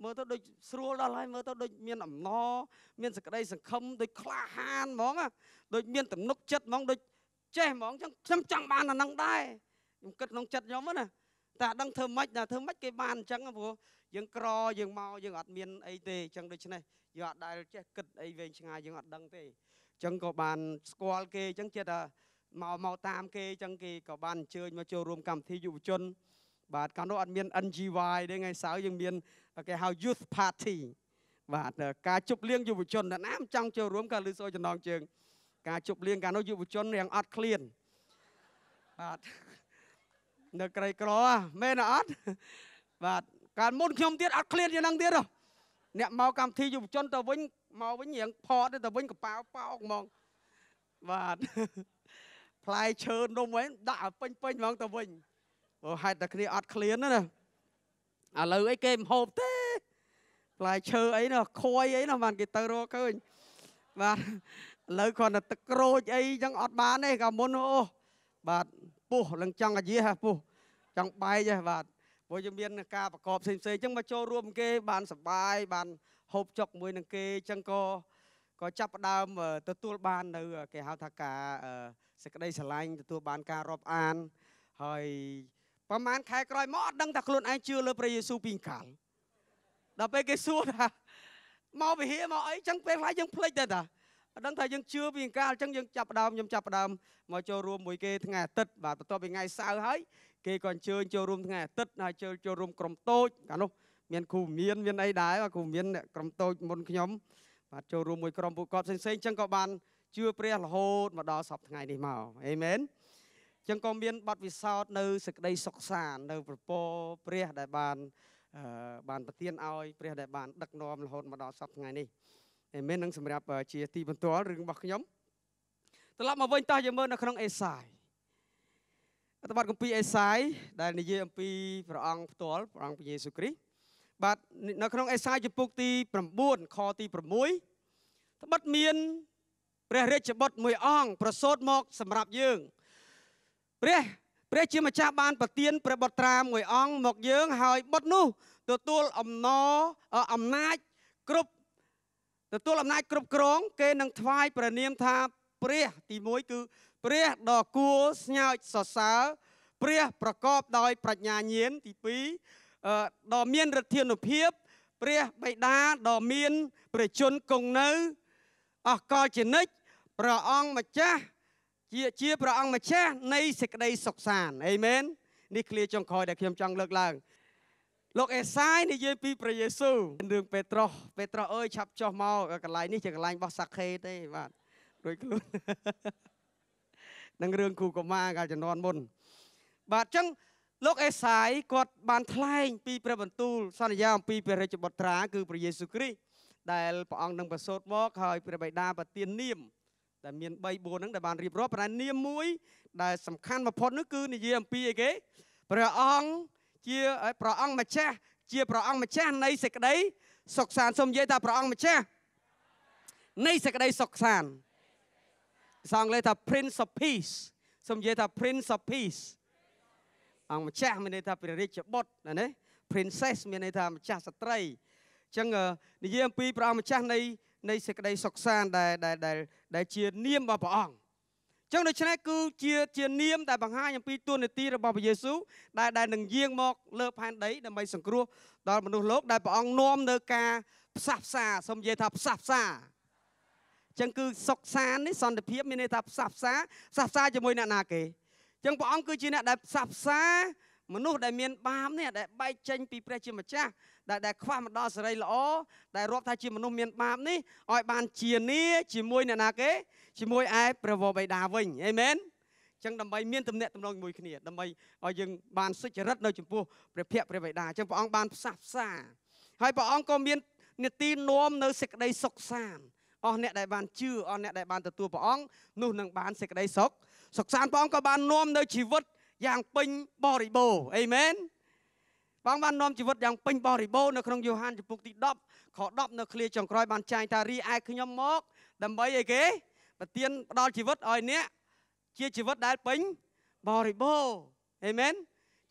មើលទៅដូចស្រួលដល់ហើយមើលទៅដូចមានអំណរមានសក្តីសង្ឃឹមដូចក្លាហានហ្មងដូចមានទំនុកចិត្តហ្មងដូចចេះហ្មងចឹងខ្ញុំចង់បានអានឹងដែរខ្ញុំគិតក្នុងចិត្តខ្ញុំណាតែអត់ដឹងធ្វើម៉េចណាធ្វើម៉េចគេបានអញ្ចឹងព្រោះយើងក្រយើងមកយើងអត់មានអីទេអញ្ចឹងដូច្នេះយើងអត់ដែលចេះគិតអីវែងឆ្ងាយយើងអត់ដឹងទេអញ្ចឹងក៏បានស្គាល់គេអញ្ចឹងចិត្តថាមកមកតាមគេអញ្ចឹងគេក៏បានអញ្ជើញមកចូលរួមកម្មវិធីយុវជនបាទកាលនោះអត់មាន N G Y ទេថ្ងៃសៅរ៍យើងមានគេហៅ Youth Party បាទការជប់លៀងយុវជនណាមចង់ចូលរួមក៏លឺសូរចំណងជើងការជប់លៀងកាលនោះយុវជនរៀងអត់ឃ្លានបាទនៅក្រីក្រមែនអត់បាទកាលមុនខ្ញុំទៀតអត់ឃ្លានយ៉ាងហ្នឹងទៀតអ្នកមកកម្មវិធីយុវជនទៅវិញមកវិញរៀងផតទៅវិញកប៉ាវប៉ោកហ្មងបាទផ្លែឈើនំហ្នឹងដាក់ឲ្យពេញពេញហ្មងទៅវិញព្រោះហេតុតែគ្នាអត់ឃ្លានណាឥឡូវអីគេមិនហូបទេផ្លែឈើអីនោះខួយអីនោះបានគេទៅរកឃើញបាទឥឡូវគាត់តែទឹកក្រូចអីចឹងអត់បានទេកាលមុនអូបាទពុះឡើងចង់អាយាពុះចង់បែកហ៎បាទព្រោះយើងមានការប្រកបផ្សេងផ្សេងអញ្ចឹងមកចូលរួមគេបានសប្បាយបានហូបចុកមួយនឹងគេអញ្ចឹងក៏ក៏ចាប់ផ្ដើមទទួលបាននៅគេហៅថាការសេចក្តីស្រឡាញ់ទទួលបានការរាប់អានហើយប្រហែលខែក្រោយមកអត់ដឹងថាខ្លួនឯងជឿលើព្រះយេស៊ូវពីកាលដល់ពេលគេសួរថាមកវិហារមកអីចឹងពេលខ្លះយើងភ្លេចទៅតាអត់ដឹងថាយើងជឿពីកាលអញ្ចឹងយើងចាប់ផ្ដើមខ្ញុំចាប់ផ្ដើមមកចូលរួមមួយគេថ្ងៃអាទិត្យបាទបន្ទាប់ពីថ្ងៃសៅរ៍ហើយគេក៏អញ្ជើញចូលរួមថ្ងៃអាទិត្យហើយចូលចូលរួមក្រុមតូចកាលនោះមានគ្រូមានមានអីដែរគ្រូមានក្រុមតូចមុនខ្ញុំបាទចូលរួមមួយក្រុមពួកគាត់ផ្សេងៗអញ្ចឹងក៏បានជឿព្រះរហូតមកដល់សប្តាហ៍ថ្ងៃនេះមកអេមែនអញ្ចឹងក៏មានបទពិសោធន៍នៅសេចក្តីសុខសាន្តនៅប្រពោព្រះដែលបានបានប្រទានឲ្យព្រះដែលបានដឹកនាំរហូតមកដល់សប្តាហ៍ថ្ងៃនេះអេមែននឹងសម្រាប់ជាទីបន្ទាល់រឿងរបស់ខ្ញុំត្រឡប់មកវិញតោះយើងមើលនៅក្នុងអេសាយអត្ថបទគម្ពីរអេសាយដែលនិយាយអំពីព្រះអង្គផ្ទាល់ព្រះអង្គព្រះយេស៊ូវគ្រីស្ទបាទនៅក្នុងអេសាយជំពូកទី៩ខទី៦ត្បិតមានព្រះរាជបុត្រមួយអង្គប្រសូតមកសម្រាប់យើងព្រះព្រះជាម្ចាស់បានប្រទានព្រះបុត្រាមួយអង្គមកយើងហើយបុត្រនោះទទួលអំណរអំណាចគ្រប់ទទួលអំណាចគ្រប់គ្រងគេនឹងថ្វាយព្រះនាមថាព្រះទីមួយគឺព្រះដ៏គួរស្ញើចសរសើរព្រះប្រកបដោយប្រាជ្ញាញាណទីពីរដ៏មានឫទ្ធានុភាពព្រះបិតាដ៏មានព្រះជន្មគង់នៅអស់កលជានិច្ចព្រះអង្គម្ចាស់ជាជាព្រះអង្គម្ចាស់នៃសេចក្តីសុខសាន្តអេមែននេះឃ្លាចុងក្រោយដែលខ្ញុំចង់លើកឡើងលោកអេសាយនិយាយពីព្រះយេស៊ូវរឿងពេត្រុសពេត្រុសអើយឆាប់ចុះមកកន្លែងនេះជាកន្លែងរបស់សាខេទេបាទដូចខ្លួននឹងរឿងគូកុមារកាលជំនាន់មុនបាទអញ្ចឹងលោកអេសាយគាត់បានថ្លែងពីព្រះបន្ទូលសន្យាអំពីព្រះរាជបុត្រាគឺព្រះយេស៊ូវគ្រីស្ទដែលព្រះអង្គនឹងប្រសូតមកហើយព្រះបិតាប្រទាននាមដែលមានបីបួនហ្នឹងដែលបានរៀបរាប់ប៉ុន្តែនាមមួយដែលសំខាន់បំផុតនោះគឺនិយាយអំពីអីគេព្រះអង្គជាព្រះអង្គម្ចាស់ជាព្រះអង្គម្ចាស់នៃសេចក្តីសុខសាន្តសូមនិយាយថាព្រះអង្គម្ចាស់នៃសេចក្តីសុខសាន្តសង្ឃលេថា Prince of Peace សូមនិយាយថា Prince of Peace អង្គម្ចាស់មានន័យថាព្រះរាជបុត្រណា Princess មានន័យថាម្ចាស់ស្ត្រីអញ្ចឹងនិយាយអំពីព្រះអង្គម្ចាស់នៃនៃសេចក្តីសុខសាន្តដែលដែលដែលជានាមរបស់ព្រះអង្គអញ្ចឹងដូច្នេះគឺជាជានាមដែលបង្ហាញអំពីទួនាទីរបស់ព្រះយេស៊ូវដែលដែលនឹងយាងមកលើផែនដីដើម្បីសង្គ្រោះដល់មនុស្សលោកដែលព្រះអង្គនាំនៅការផ្សះផ្សាសូមនិយាយថាផ្សះផ្សាអញ្ចឹងគឺសុខសាន្តនេះសន្តិភាពមានន័យថាផ្សះផ្សាផ្សះផ្សាជាមួយអ្នកណាគេអញ្ចឹងព្រះអង្គគឺជាអ្នកដែលផ្សះផ្សាមនុស្សដែលមានបាបនេះដែលបែកចេញពីព្រះជាម្ចាស់ដែលដែលខ្វះមកដល់សេរីល្អដែលរាប់ថាជាមនុស្សមានបាបនេះឲ្យបានជានីជាមួយអ្នកណាគេជាមួយឯព្រះវរបិតាវិញអេមែនអញ្ចឹងដើម្បីមានទំនាក់ទំនងជាមួយគ្នាដើម្បីឲ្យយើងបានសុចរិតនៅចំពោះព្រះភ័ក្ត្រព្រះបិតាអញ្ចឹងព្រះអង្គបានផ្សះផ្សាហើយព្រះអង្គក៏មាននីតិនាំនៅសេចក្តីសុខសាន្តអស់អ្នកដែលបានជឿអស់អ្នកដែលបានទទួលព្រះអង្គនោះនឹងបានសេចក្តីសុខសុខសាន្តព្រះអង្គក៏បាននាំនៅជីវិតយ៉ាងពេញបរិបូរណ៍អេមែនបងបាននាំជីវិតយ៉ាងពេញបរិបូរណ៍នៅក្នុងយ៉ូហានជំពូកទីដប់ខដប់នៅឃ្លាចុងក្រោយបានចែងថារីឯខ្ញុំមកដើម្បីអីគេប្រទានផ្ដល់ជីវិតឲ្យអ្នកជាជីវិតដែលពេញបរិបូរណ៍អេមែន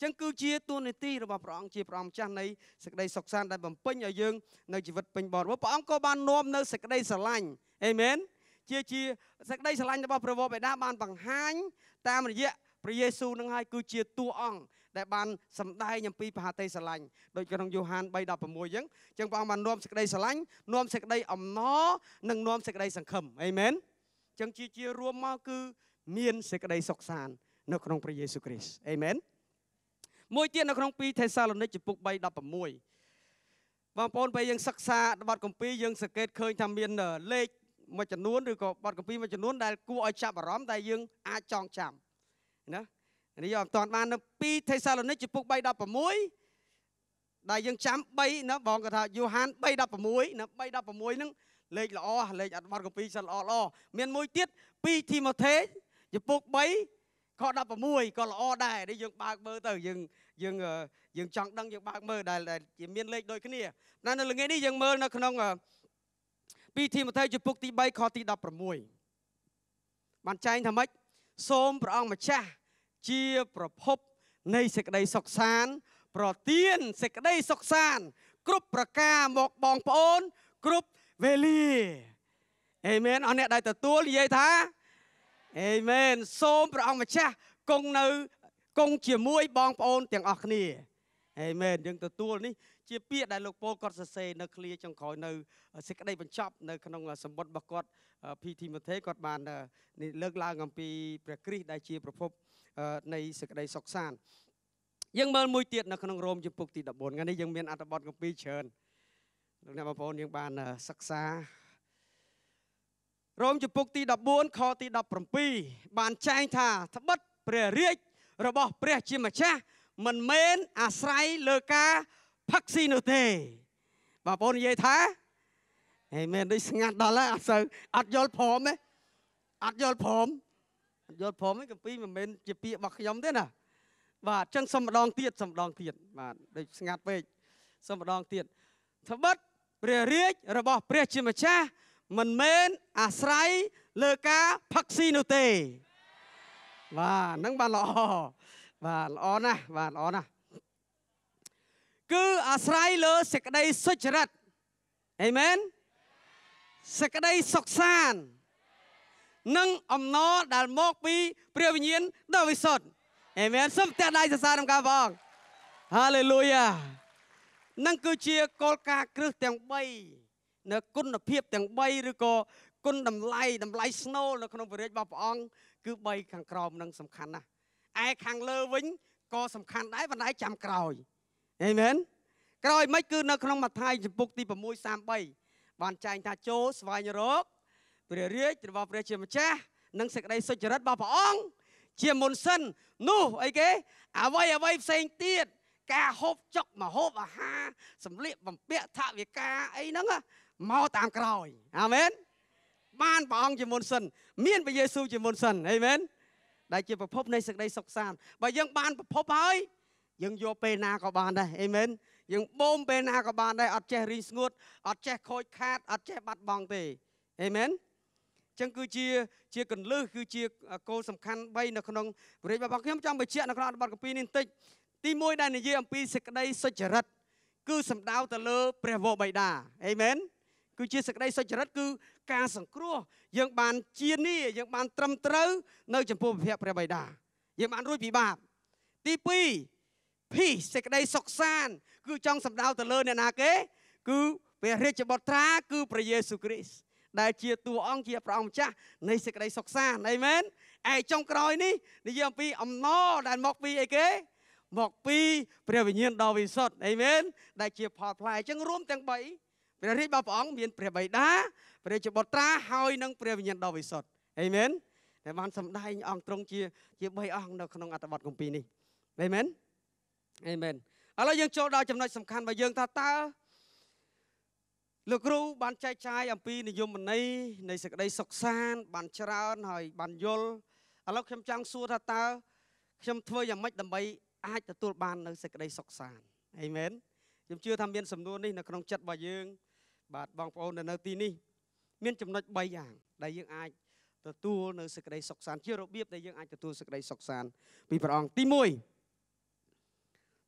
ចឹងគឺជាទួនាទីរបស់ព្រះអង្គជាព្រះអង្គម្ចាស់នៃសេចក្តីសុខសាន្តដែលបំពេញឲ្យយើងនៅជីវិតពេញបរិបូរណ៍ព្រះអង្គក៏បាននាំនៅសេចក្តីស្រឡាញ់អេមែនជាជាសេចក្តីស្រឡាញ់របស់ព្រះវរបិតាបានបង្ហាញតាមរយៈព្រះយេស៊ូវនឹងហើយគឺជាតួអង្គដែលបានសម្ដែងអំពីមហាទេស្រឡាញ់ដូចក្នុងយ៉ូហាន 3 ដប់ 6 អញ្ចឹងចឹងព្រះអង្គបាននាំសេចក្តីស្រឡាញ់នាំសេចក្តីអំណរនិងនាំសេចក្តីសង្ឃឹមអេមែនចឹងជាជារួមមកគឺមានសេចក្តីសុខសាន្តនៅក្នុងព្រះយេស៊ូវគ្រីស្ទអេមែនមួយទៀតនៅក្នុងពីរថេសាឡូនីកជំពូក 3 ដប់ 6 បងប្អូនពេលយើងសិក្សាបទគម្ពីរយើងសង្កេតឃើញថាមានលេខមួយចំនួនឬក៏បទគម្ពីរមួយចំនួនដែលគួរឲ្យចាប់អារម្មណ៍ដែលយើងអាចចងចាំណានេះយើងអត់ទាន់បាននៅពីរថេសាឡូនីកជំពូក 3 ដប់ 6 ដែលយើងចាំ3ណាបងគាត់ថាយ៉ូហាន 3 ដប់ 6 ណា 3 ដប់ 6 ហ្នឹងលេខល្អលេខអត់បទគម្ពីរសិនល្អល្អមានមួយទៀតពីរទីម៉ូថេជំពូក 3 ខ ដប់ 6 ក៏ល្អដែរនេះយើងបើកមើលទៅយើងយើងយើងចង់ដឹងយើងបើកមើលដែលជាមានលេខដូចគ្នាតែនៅល្ងាចនេះយើងមើលនៅក្នុងពីរទីម៉ូថេជំពូកទី 3 ខ ទី ដប់ 6 បានចែងថាម៉េចសូមព្រះអង្គម្ចាស់ជាប្រភពនៃសេចក្តីសុខសាន្តប្រទានសេចក្តីសុខសាន្តគ្រប់ប្រការមកបងប្អូនគ្រប់វេលាអេមែនអរអ្នកដែលទទួលនិយាយថាអេមែនសូមព្រះអង្គម្ចាស់គង់នៅគង់ជាមួយបងប្អូនទាំងអស់គ្នាអេមែនយើងទទួលនេះជាពាក្យដែលលោកប៉ូលគាត់សរសេរនៅឃ្លាចុងក្រោយនៅសេចក្តីបញ្ចប់នៅក្នុងសម្បត្តិរបស់គាត់ពីទីម៉ូថេគាត់បានលើកឡើងអំពីព្រះគ្រីស្ទដែលជាប្រភពនៃសេចក្តីសុខសាន្តយើងមើលមួយទៀតនៅក្នុងរ៉ូមជំពូកទី ដប់ បួន ថ្ងៃនេះយើងមានអត្ថបទគម្ពីរច្រើនលោកអ្នកបងប្អូនយើងបានសិក្សារ៉ូមជំពូកទី ដប់ បួន ខ ទី ដប់ 7 បានចែងថាត្បិតព្រះរាជរបស់ព្រះជាម្ចាស់មិនមែនអាស្រ័យលើការផឹកស៊ីនោះទេបងប្អូននិយាយថាហេមែនដូចស្ងាត់ដល់ហើយអត់សូវអត់យល់ព្រមទេអត់យល់ព្រមអត់យល់ព្រមទេគម្ពីរមិនមែនជាពាក្យរបស់ខ្ញុំទេណាបាទអញ្ចឹងសុំម្ដងទៀតសុំម្ដងទៀតបាទដូចស្ងាត់ពេកសុំម្ដងទៀតត្បិតព្រះរាជរបស់ព្រះជាម្ចាស់មិនមែនអាស្រ័យលើការផឹកស៊ីនោះទេបាទហ្នឹងបាទល្អបាទល្អណាស់បាទល្អណាស់គឺអាស្រ័យលើសេចក្តីសុចរិតអេមែនសេចក្តីសុខសាន្តនិងអំណរដែលមកពីព្រះវិញ្ញាណដ៏វិសុទ្ធអេមែនសូមផ្ទះដៃសរសើរដល់ព្រះអង្គហាឡេលូយ៉ានឹងគឺជាគោលការណ៍គ្រឹះទាំង3នៅគុណភាពទាំង3ឬក៏គុណតម្លៃតម្លៃស្នូលនៅក្នុងព្រះរាជរបស់ព្រះអង្គគឺ3ខាងក្រោមនឹងសំខាន់ណាស់ឯខាងលើវិញក៏សំខាន់ដែរប៉ុន្តែចាំក្រោយអេមែនក្រោយមិនគឺនៅក្នុងម៉ាថាយជំពូកទី 6 សាម 3 បានចែងថាចូលស្វែងរកព្រះរាជរបស់ព្រះជាម្ចាស់និងសេចក្តីសុចរិតរបស់ព្រះអង្គជាមុនសិននោះអីគេអ្វីអ្វីផ្សេងទៀតការហូបចុកម្ហូបអាហារសម្លៀកបំពាក់ថវិកាអីហ្នឹងមកតាមក្រោយអាមែនបានព្រះអង្គជាមុនសិនមានព្រះយេស៊ូវជាមុនសិនអីមែនដែលជាប្រភពនៃសេចក្តីសុខសាន្តបើយើងបានប្រភពហើយយើងយកពេលណាក៏បានដែរអេមែនយើងបូមពេលណាក៏បានដែរអត់ចេះរីងស្ងួតអត់ចេះខូចខាតអត់ចេះបាត់បង់ទេអេមែនចឹងគឺជាជាកន្លឹះគឺជាគោលសំខាន់3នៅក្នុងព្រះរាជរបស់ខ្ញុំចង់បញ្ជាក់នៅក្នុងអត្ថបទគម្ពីរនេះបន្តិចទី1ដែលនិយាយអំពីសេចក្តីសុចរិតគឺសំដៅទៅលើព្រះវរបិតាអេមែនគឺជាសេចក្តីសុចរិតគឺការសង្គ្រោះយើងបានជានីយើងបានត្រឹមត្រូវនៅចំពោះព្រះព្រះបិតាយើងបានរួចពីបាបទី2 peace សេចក្តីសុខសាន្តគឺចង់សំដៅទៅលើអ្នកណាគេគឺព្រះរាជបុត្រាគឺព្រះយេស៊ូវគ្រីស្ទដែលជាតួអង្គជាព្រះអង្គម្ចាស់នៃសេចក្តីសុខសាន្តអេមែនឯចុងក្រោយនេះនិយាយអំពីអំណរដែលមកពីអីគេមកពីព្រះវិញ្ញាណដ៏វិសុទ្ធអេមែនដែលជាផលផ្លែអញ្ចឹងរួមទាំង3ព្រះរាជរបស់ព្រះអង្គមានព្រះបិតាព្រះរាជបុត្រាហើយនិងព្រះវិញ្ញាណដ៏វិសុទ្ធអេមែនដែលបានសម្ដែងអង្គទ្រង់ជាជា3អង្គនៅក្នុងអត្ថបទគម្ពីរនេះអេមែនអេមែនឥឡូវយើងចូលដល់ចំណុចសំខាន់របស់យើងថាតើលោកគ្រូបានចែកចាយអំពីនិយមន័យនៃសេចក្តីសុខសាន្តបានច្រើនហើយបានយល់ឥឡូវខ្ញុំចង់សួរថាតើខ្ញុំធ្វើយ៉ាងម៉េចដើម្បីអាចទទួលបាននៅសេចក្តីសុខសាន្តអេមែនខ្ញុំជឿថាមានសំណួរនេះនៅក្នុងចិត្តរបស់យើងបាទបងប្អូននៅទីនេះមានចំណុច3យ៉ាងដែលយើងអាចទទួលនៅសេចក្តីសុខសាន្តជារបៀបដែលយើងអាចទទួលសេចក្តីសុខសាន្តពីព្រះអង្គទី1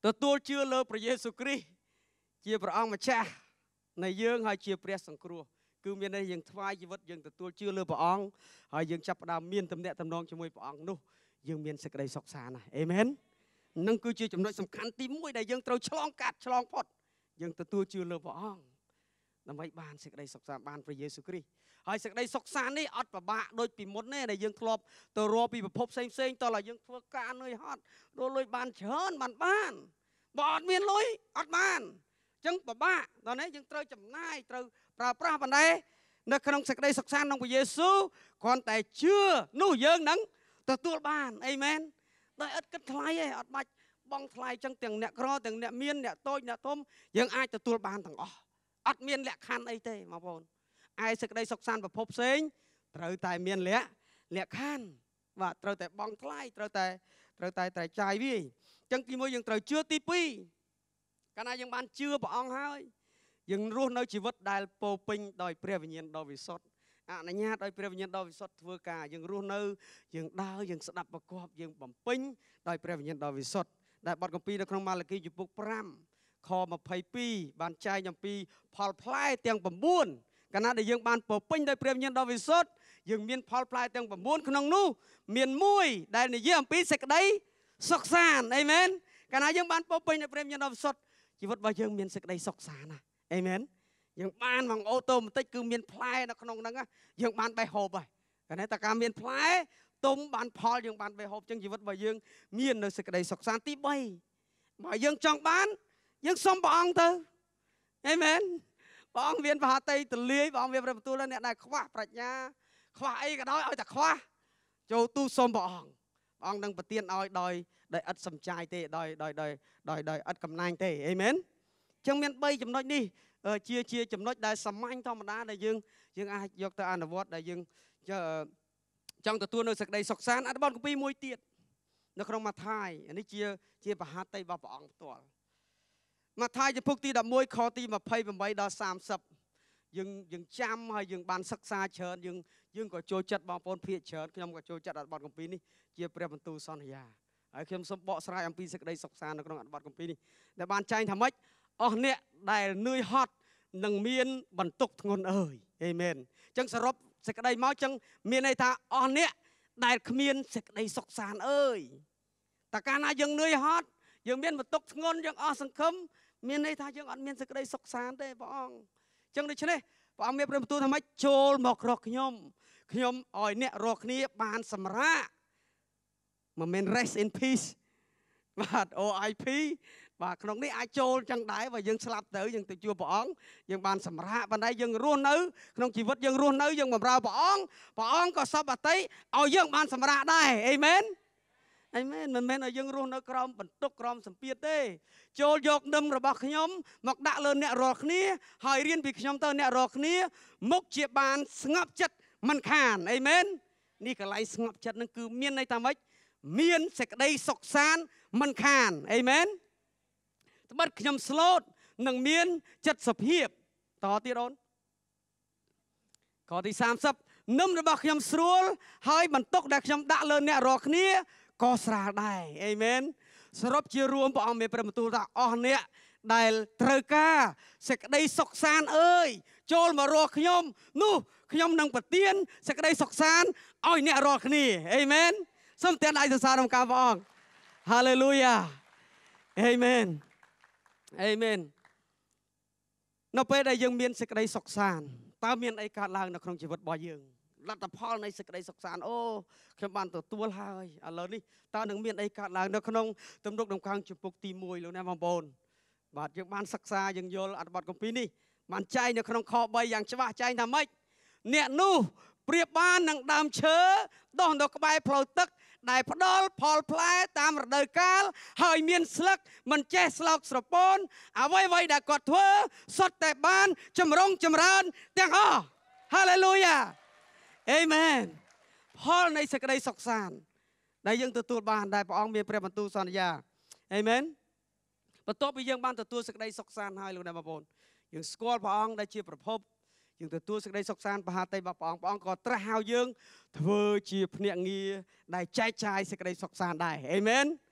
ទទួលជឿលើព្រះយេស៊ូវគ្រីស្ទជាព្រះអង្គម្ចាស់នៃយើងហើយជាព្រះសង្គ្រោះគឺមានន័យយើងថ្វាយជីវិតយើងទទួលជឿលើព្រះអង្គហើយយើងចាប់ផ្ដើមមានទំនាក់ទំនងជាមួយព្រះអង្គនោះយើងមានសេចក្តីសុខសាន្តណាស់អេមែននឹងគឺជាចំណុចសំខាន់ទីមួយដែលយើងត្រូវឆ្លងកាត់ឆ្លងផុតយើងទទួលជឿលើព្រះអង្គដើម្បីបានសេចក្តីសុខសាន្តបានព្រះយេស៊ូវគ្រីស្ទហើយសេចក្តីសុខសាន្តនេះអត់ពិបាកដូចពីមុនទេដែលយើងធ្លាប់ទៅរកពីប្រភពផ្សេងផ្សេងតោះឡើយយើងធ្វើការនឿយហត់រកលុយបានច្រើនបានបានបើអត់មានលុយអត់បានអញ្ចឹងពិបាកដល់នេះយើងត្រូវចំណាយត្រូវប្រើប្រាស់ប៉ុន្តែនៅក្នុងសេចក្តីសុខសាន្តក្នុងព្រះយេស៊ូវគ្រាន់តែជឿនោះយើងនឹងទទួលបានអេមែនដោយឥតគិតថ្លៃទេអត់បាច់បង់ថ្លៃអញ្ចឹងទាំងអ្នកក្រទាំងអ្នកមានអ្នកតូចអ្នកធំយើងអាចទទួលបានទាំងអស់អត់មានលក្ខខណ្ឌអីទេបងប្អូនឯសេចក្តីសុខសាន្តប្រភពផ្សេងត្រូវតែមានលក្ខលក្ខខណ្ឌបាទត្រូវតែបង់ថ្លៃត្រូវតែត្រូវតែតែចាយវាអញ្ចឹងទីមួយយើងត្រូវជឿទីពីរកាលណាយើងបានជឿព្រះអង្គហើយយើងរស់នៅជីវិតដែលពោពេញដោយព្រះវិញ្ញាណដ៏វិសុទ្ធអនុញ្ញាតឲ្យព្រះវិញ្ញាណដ៏វិសុទ្ធធ្វើការយើងរស់នៅយើងដើរយើងស្ដាប់ប្រកបយើងបំពេញដោយព្រះវិញ្ញាណដ៏វិសុទ្ធដែលបទគម្ពីរនៅក្នុងម៉ាឡាគីជំពូកប្រាំខម្ភៃពីរបានចែងអំពីផលផ្លែទាំង៩កាលណាដែលយើងបានពោពេញដោយព្រះវិញ្ញាណដ៏វិសុទ្ធយើងមានផលផ្លែទាំង៩ក្នុងនោះមានមួយដែលនិយាយអំពីសេចក្តីសុខសាន្តអេមែនកាលណាយើងបានពោពេញដោយព្រះវិញ្ញាណដ៏វិសុទ្ធជីវិតរបស់យើងមានសេចក្តីសុខសាន្តណាអេមែនយើងបានមកអូតូម៉ាទិកគឺមានផ្លែនៅក្នុងហ្នឹងយើងបានបេះហូបហើយកាលណាតើការមានផ្លែទុំបានផលយើងបានបេះហូបអញ្ចឹងជីវិតរបស់យើងមាននៅសេចក្តីសុខសាន្តទីបីបើយើងចង់បានយើងសុំព្រះអង្គទៅអេមែនព្រះអង្គមានបហាតីទលាយព្រះអង្គមានព្រះបន្ទូលអ្នកដែលខ្វះប្រាជ្ញាខ្វះអីក៏ដោយឲ្យតែខ្វះចូលទូសុំព្រះអង្គព្រះអង្គនឹងប្រទានឲ្យដោយដោយឥតសំចាយទេដោយដោយដោយដោយដោយឥតកំណាញ់ទេអេមែនអញ្ចឹងមានបីចំណុចនេះជាជាចំណុចដែលសាមញ្ញធម្មតាដែលយើងយើងអាចយកទៅអនុវត្តដែលយើងចង់ទទួលនៅសេចក្តីសុខសាន្តអត្ថបទគម្ពីរមួយទៀតនៅក្នុងម៉ាថាយនេះជាជាបហាតីរបស់ព្រះអង្គផ្ទាល់ម៉ាថាយជំពូកទីដប់មួយខទីម្ភៃប្រាំបីដល់សាមសិបយើងយើងចាំហើយយើងបានសិក្សាច្រើនយើងយើងក៏ចូលចិត្តបងប្អូនភាគច្រើនខ្ញុំក៏ចូលចិត្តអត្ថបទគម្ពីរនេះជាព្រះបន្ទូលសន្យាហើយខ្ញុំសូមបកស្រាយអំពីសេចក្តីសុខសាន្តនៅក្នុងអត្ថបទគម្ពីរនេះដែលបានចែងថាម៉េចអស់អ្នកដែលនឿយហត់នឹងមានបន្ទុកធ្ងន់អើយអេមែនអញ្ចឹងសរុបសេចក្តីមកអញ្ចឹងមានន័យថាអស់អ្នកដែលគ្មានសេចក្តីសុខសាន្តអើយតើកាលណាយើងនឿយហត់យើងមានបន្ទុកធ្ងន់យើងអស់សង្ឃឹមមានន័យថាយើងអត់មានសេចក្តីសុខសាន្តទេព្រះអង្គអញ្ចឹងដូច្នេះព្រះអង្គមានព្រះបន្ទូលថាម៉េចចូលមករកខ្ញុំខ្ញុំឲ្យអ្នករកគ្នាបានសម្រាកមិនមែន rest in peace បាទ អូ អាយ พี បាទក្នុងនេះអាចចូលចឹងដែរបើយើងស្លាប់ទៅយើងទៅជួបព្រះអង្គយើងបានសម្រាកប៉ុន្តែយើងរស់នៅក្នុងជីវិតយើងរស់នៅយើងបម្រើព្រះអង្គព្រះអង្គក៏សពអតីឲ្យយើងបានសម្រាកដែរអេមែនអេមែនមិនមែនឲ្យយើងរស់នៅក្រោមបន្ទុកក្រោមសម្ពាធទេចូលយកនឹមរបស់ខ្ញុំមកដាក់លើអ្នករាល់គ្នាហើយរៀនពីខ្ញុំទៅអ្នករាល់គ្នាមុខជាបានស្ងប់ចិត្តមិនខានអេមែននេះកន្លែងស្ងប់ចិត្តនឹងគឺមានន័យថាម៉េចមានសេចក្តីសុខសាន្តមិនខានអេមែនត្បិតខ្ញុំស្លូតនឹងមានចិត្តសុភាពតទៀតអូនខទីសាមសិបនឹមរបស់ខ្ញុំស្រួលហើយបន្ទុកដែលខ្ញុំដាក់លើអ្នករាល់គ្នាក៏ស្រាលដែរអេមែនសរុបជារួមព្រះអង្គមានព្រះបន្ទូលថាអស់អ្នកដែលត្រូវការសេចក្តីសុខសាន្តអើយចូលមករកខ្ញុំនោះខ្ញុំនឹងប្រទានសេចក្តីសុខសាន្តឲ្យអ្នករាល់គ្នាអេមែនសូមទានដៃសរសើរក្នុងការព្រះអង្គហាឡេលូយ៉ាអេមែនអេមែននៅពេលដែលយើងមានសេចក្តីសុខសាន្តតើមានអីកើតឡើងនៅក្នុងជីវិតរបស់យើងលទ្ធផលនៃសេចក្តីសុខសាន្តអូខ្ញុំបានទទួលហើយឥឡូវនេះតើនឹងមានអីកើតឡើងនៅក្នុងទំនុកដំណើរជំពូកទីមួយលោកអ្នកបងប្អូនបាទយើងបានសិក្សាយើងយល់អត្ថបទគម្ពីរនេះបានចែងនៅក្នុងខបីយ៉ាងច្បាស់ចែងថាម៉េចអ្នកនោះប្រៀបបាននឹងដើមឈើដុះនៅក្បែរផ្លូវទឹកដែលផ្ដល់ផលផ្លែតាមរដូវកាលហើយមានស្លឹកមិនចេះស្លោកស្រពោនអ្វីអ្វីដែលគាត់ធ្វើសុទ្ធតែបានចម្រុងចម្រើនទាំងអស់ហាឡេលូយ៉ាអេមែនផលនៃសេចក្តីសុខសាន្តដែលយើងទទួលបានដែលព្រះអង្គមានព្រះបន្ទូលសន្យាអេមែនបន្ទាប់ពីយើងបានទទួលសេចក្តីសុខសាន្តហើយលោកអ្នកបងប្អូនយើងស្គាល់ព្រះអង្គដែលជាប្រភពយើងទទួលសេចក្តីសុខសាន្តបហាតីរបស់ព្រះអង្គព្រះអង្គក៏ត្រាស់ហៅយើងធ្វើជាភ្នាក់ងារដែលចែកចាយសេចក្តីសុខសាន្តដែរអេមែន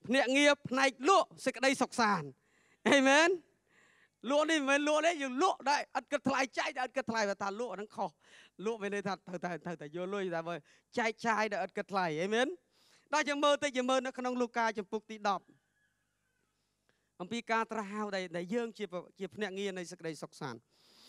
ភ្នាក់ងារផ្នែកលក់សេចក្តីសុខសាន្តអេមែនលក់នេះមិនមែនលក់ទេយើងលក់ដែរអត់គិតថ្លៃចែកតែអត់គិតថ្លៃថាលក់ហ្នឹងខុសលក់មានន័យថាត្រូវតែត្រូវតែយកលុយតែបើចែកចាយដែលអត់គិតថ្លៃអេមែនដល់យើងមើលតិចយើងមើលនៅក្នុងលូកាចំពុកទីដប់អំពីការត្រាស់ហៅដែលយើងជាជាភ្នាក់ងារនៃសេចក្តីសុខសាន្ត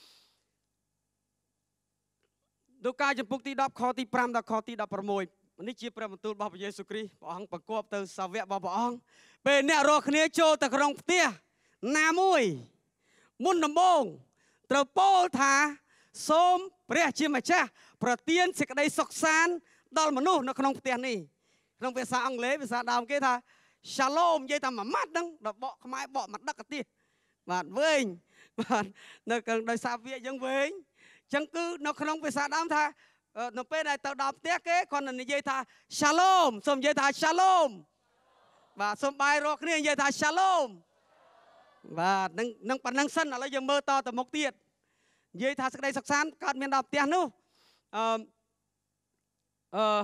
លូកាចំពុកទីដប់ខទីប្រាំដល់ខទីដប់ប្រាំមួយនេះជាព្រះបន្ទូលរបស់ព្រះយេស៊ូវគ្រីស្ទព្រះអង្គបង្គាប់ទៅសាវករបស់ព្រះអង្គពេលអ្នករាល់គ្នាចូលទៅក្នុងផ្ទះណាមួយមុនដំបូងត្រូវពោលថាសូមព្រះជាម្ចាស់ប្រទានសេចក្តីសុខសាន្តដល់មនុស្សនៅក្នុងផ្ទះនេះក្នុងភាសាអង់គ្លេសភាសាដើមគេថា Shalom និយាយថាមួយម៉ាត់ហ្នឹងដល់បកខ្មែរបកមកដឹកទៀតបាទវែងបាទនៅក្នុងដោយសារវាយើងវែងអញ្ចឹងគឺនៅក្នុងភាសាដើមថានៅពេលដែលទៅដល់ផ្ទះគេគាត់និយាយថា Shalom សូមនិយាយថា Shalom បាទសូមបាយរកគ្នានិយាយថា Shalom បាទនឹងនឹងប៉ុណ្ណឹងសិនឥឡូវយើងមើលតទៅមុខទៀតនិយាយថាសេចក្តីសុខសាន្តកើតមានដល់ផ្ទះនោះអឺអឺ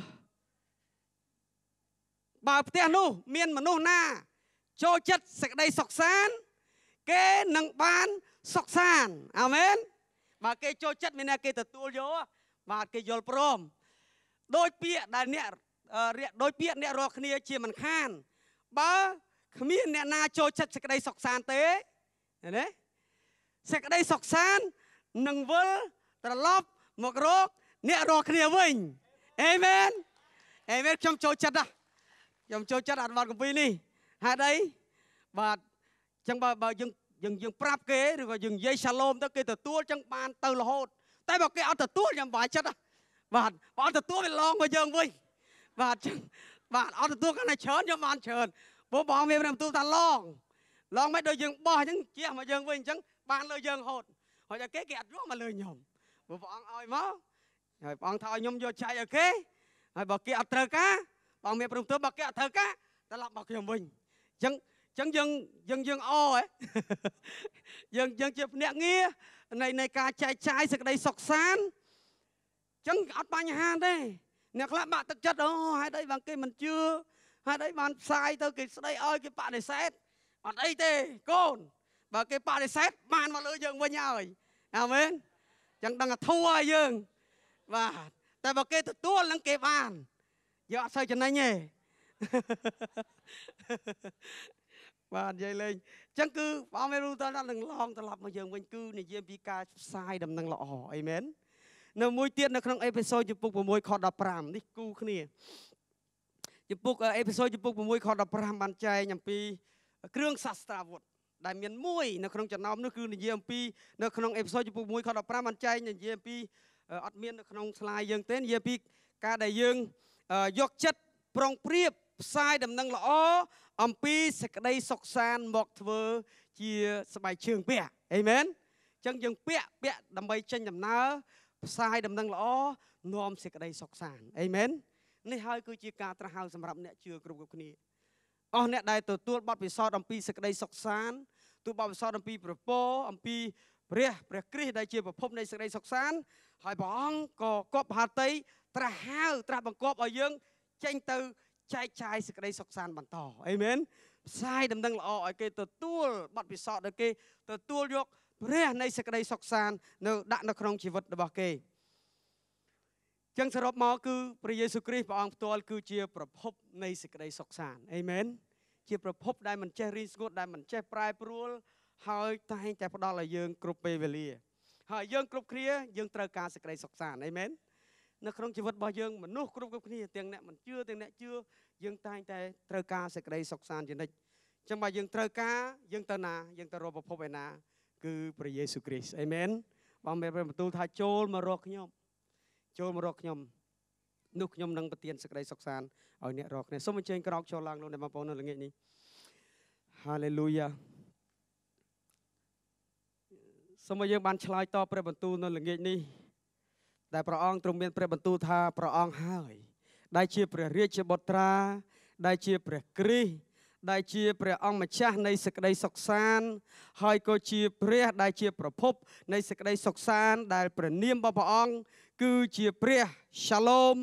បើផ្ទះនោះមានមនុស្សណាចូលចិត្តសេចក្តីសុខសាន្តគេនឹងបានសុខសាន្តអាមែនបើគេចូលចិត្តមានតែគេទទួលយកបាទគេយល់ព្រមដោយពាក្យដែលអ្នកដោយពាក្យអ្នករាល់គ្នាជាមិនខានបើគ្មានអ្នកណាចូលចិត្តសេចក្តីសុខសាន្តទេណាសេចក្តីសុខសាន្តនឹងវិលត្រឡប់មករកអ្នករាល់គ្នាវិញអេមែនអេមែនខ្ញុំចូលចិត្តណាខ្ញុំចូលចិត្តអត្ថបទគម្ពីរនេះហេតុអីបាទអញ្ចឹងបើបើយើងយើងយើងប្រាប់គេឬក៏យើងនិយាយ Shalom ទៅគេទទួលអញ្ចឹងបានទៅរហូតតែបើគេអត់ទទួលខ្ញុំបាច់ចិត្តបាទបើអត់ទទួលវាឡងមកយើងវិញបាទអញ្ចឹងបាទអត់ទទួលកាន់តែច្រើនខ្ញុំបានច្រើនព្រោះបងមានព្រះបន្ទូលថាឡងឡងមិនដូចយើងបោះអញ្ចឹងជះមកយើងវិញអញ្ចឹងបានលើយើងរហូតហើយតែគេគេអត់យកមកលើខ្ញុំព្រោះព្រះអង្គឲ្យមកហើយព្រះអង្គថាឲ្យខ្ញុំយកចែកឲ្យគេហើយបើគេអត់ត្រូវការបងមានព្រមទៅបើគេអត់ត្រូវការត្រឡប់មកខ្ញុំវិញអញ្ចឹងអញ្ចឹងយើងយើងយើងអហ៎យើងយើងជាភ្នាក់ងារនៃនៃការចែកចាយសេចក្តីសុខសាន្តអញ្ចឹងអត់បញ្ហាទេអ្នកខ្លះបាក់ទឹកចិត្តអូហេតុអីបងគេមិនជឿហេតុអីបានផ្សាយទៅគេស្ដីឲ្យគេបដិសេធអត់អីទេកូនបើគេបដិសេធបានមកលើយើងវិញហើយអាមែនអញ្ចឹងដឹងថាធូរឲ្យយើងបាទតែបើគេទទួលនឹងគេបានយកអត់សូវចំណេញទេបាទនិយាយលេងអញ្ចឹងគឺបងមេរូតដល់នឹងឡងត្រឡប់មកយើងវិញគឺនិយាយពីការផ្សាយដំណឹងល្អអីមែននៅមួយទៀតនៅក្នុងអេពីសូតចំពុក៦ខដប់ប្រាំនេះគូគ្នាចំពុកអេពីសូតចំពុក៦ខដប់ប្រាំបានចែងអំពីគ្រឿងសាស្ត្រាវុធដែលមានមួយនៅក្នុងចំណោមនោះគឺនិយាយអំពីនៅក្នុងអេពីសូតចំពុក៦ខដប់ប្រាំបានចែងនិយាយអំពីអត់មាននៅក្នុងស្លាយយើងទេនិយាយពីការដែលយើងយកចិត្តប្រុងប្រៀបផ្សាយដំណឹងល្អអំពីសេចក្តីសុខសាន្តមកធ្វើជាស្បែកជើងពាក់អេមែនអញ្ចឹងយើងពាក់ពាក់ដើម្បីចេញដំណើរផ្សាយដំណឹងល្អនាំសេចក្តីសុខសាន្តអេមែននេះហើយគឺជាការត្រាស់ហៅសម្រាប់អ្នកជឿគ្រប់គ្រប់គ្នាអស់អ្នកដែលទទួលបទពិសោធន៍អំពីសេចក្តីសុខសាន្តទូបទពិសោធន៍អំពីព្រះពរអំពីព្រះព្រះគ្រីស្ទដែលជាប្រភពនៃសេចក្តីសុខសាន្តហើយព្រះអង្គក៏គប់ហាតីត្រាស់ហៅត្រាស់បង្គាប់ឲ្យយើងចេញទៅចែកចាយសេចក្តីសុខសាន្តបន្តអេមែនផ្សាយដំណឹងល្អឲ្យគេទទួលបទពិសោធន៍ឲ្យគេទទួលយកព្រះនៃសេចក្តីសុខសាន្តនៅដាក់នៅក្នុងជីវិតរបស់គេចឹងសរុបមកគឺព្រះយេស៊ូវគ្រីស្ទព្រះអង្គផ្ទាល់គឺជាប្រភពនៃសេចក្តីសុខសាន្តអេមែនជាប្រភពដែលមិនចេះរីងស្ងួតដែលមិនចេះប្រែប្រួលហើយតែងតែផ្ដល់ឲ្យយើងគ្រប់ពេលវេលាហើយយើងគ្រប់គ្នាយើងត្រូវការសេចក្តីសុខសាន្តអេមែននៅក្នុងជីវិតរបស់យើងមនុស្សគ្រប់គ្រប់គ្នាទាំងអ្នកមិនជឿទាំងអ្នកជឿយើងតែងតែត្រូវការសេចក្តីសុខសាន្តជានិច្ចអញ្ចឹងបើយើងត្រូវការយើងទៅណាយើងទៅរកប្រភពឯណាគឺព្រះយេស៊ូវគ្រីស្ទអេមែនបងមានព្រះបន្ទូលថាចូលមករកខ្ញុំចូលមករកខ្ញុំនោះខ្ញុំនឹងប្រទានសេចក្តីសុខសាន្តឲ្យអ្នករកគ្នាសូមអញ្ជើញក្រោកចូលឡើងលោកអ្នកបងប្អូននៅល្ងាចនេះហាឡេលូយ៉ាសូមឲ្យយើងបានឆ្លើយតបព្រះបន្ទូលនៅល្ងាចនេះដែលព្រះអង្គទ្រង់មានព្រះបន្ទូលថាព្រះអង្គហើយដែលជាព្រះរាជបុត្រាដែលជាព្រះគ្រីស្ទដែលជាព្រះអង្គម្ចាស់នៃសេចក្តីសុខសាន្តហើយក៏ជាព្រះដែលជាប្រភពនៃសេចក្តីសុខសាន្តដែលព្រះនាមរបស់ព្រះអង្គគឺជាព្រះ Shalom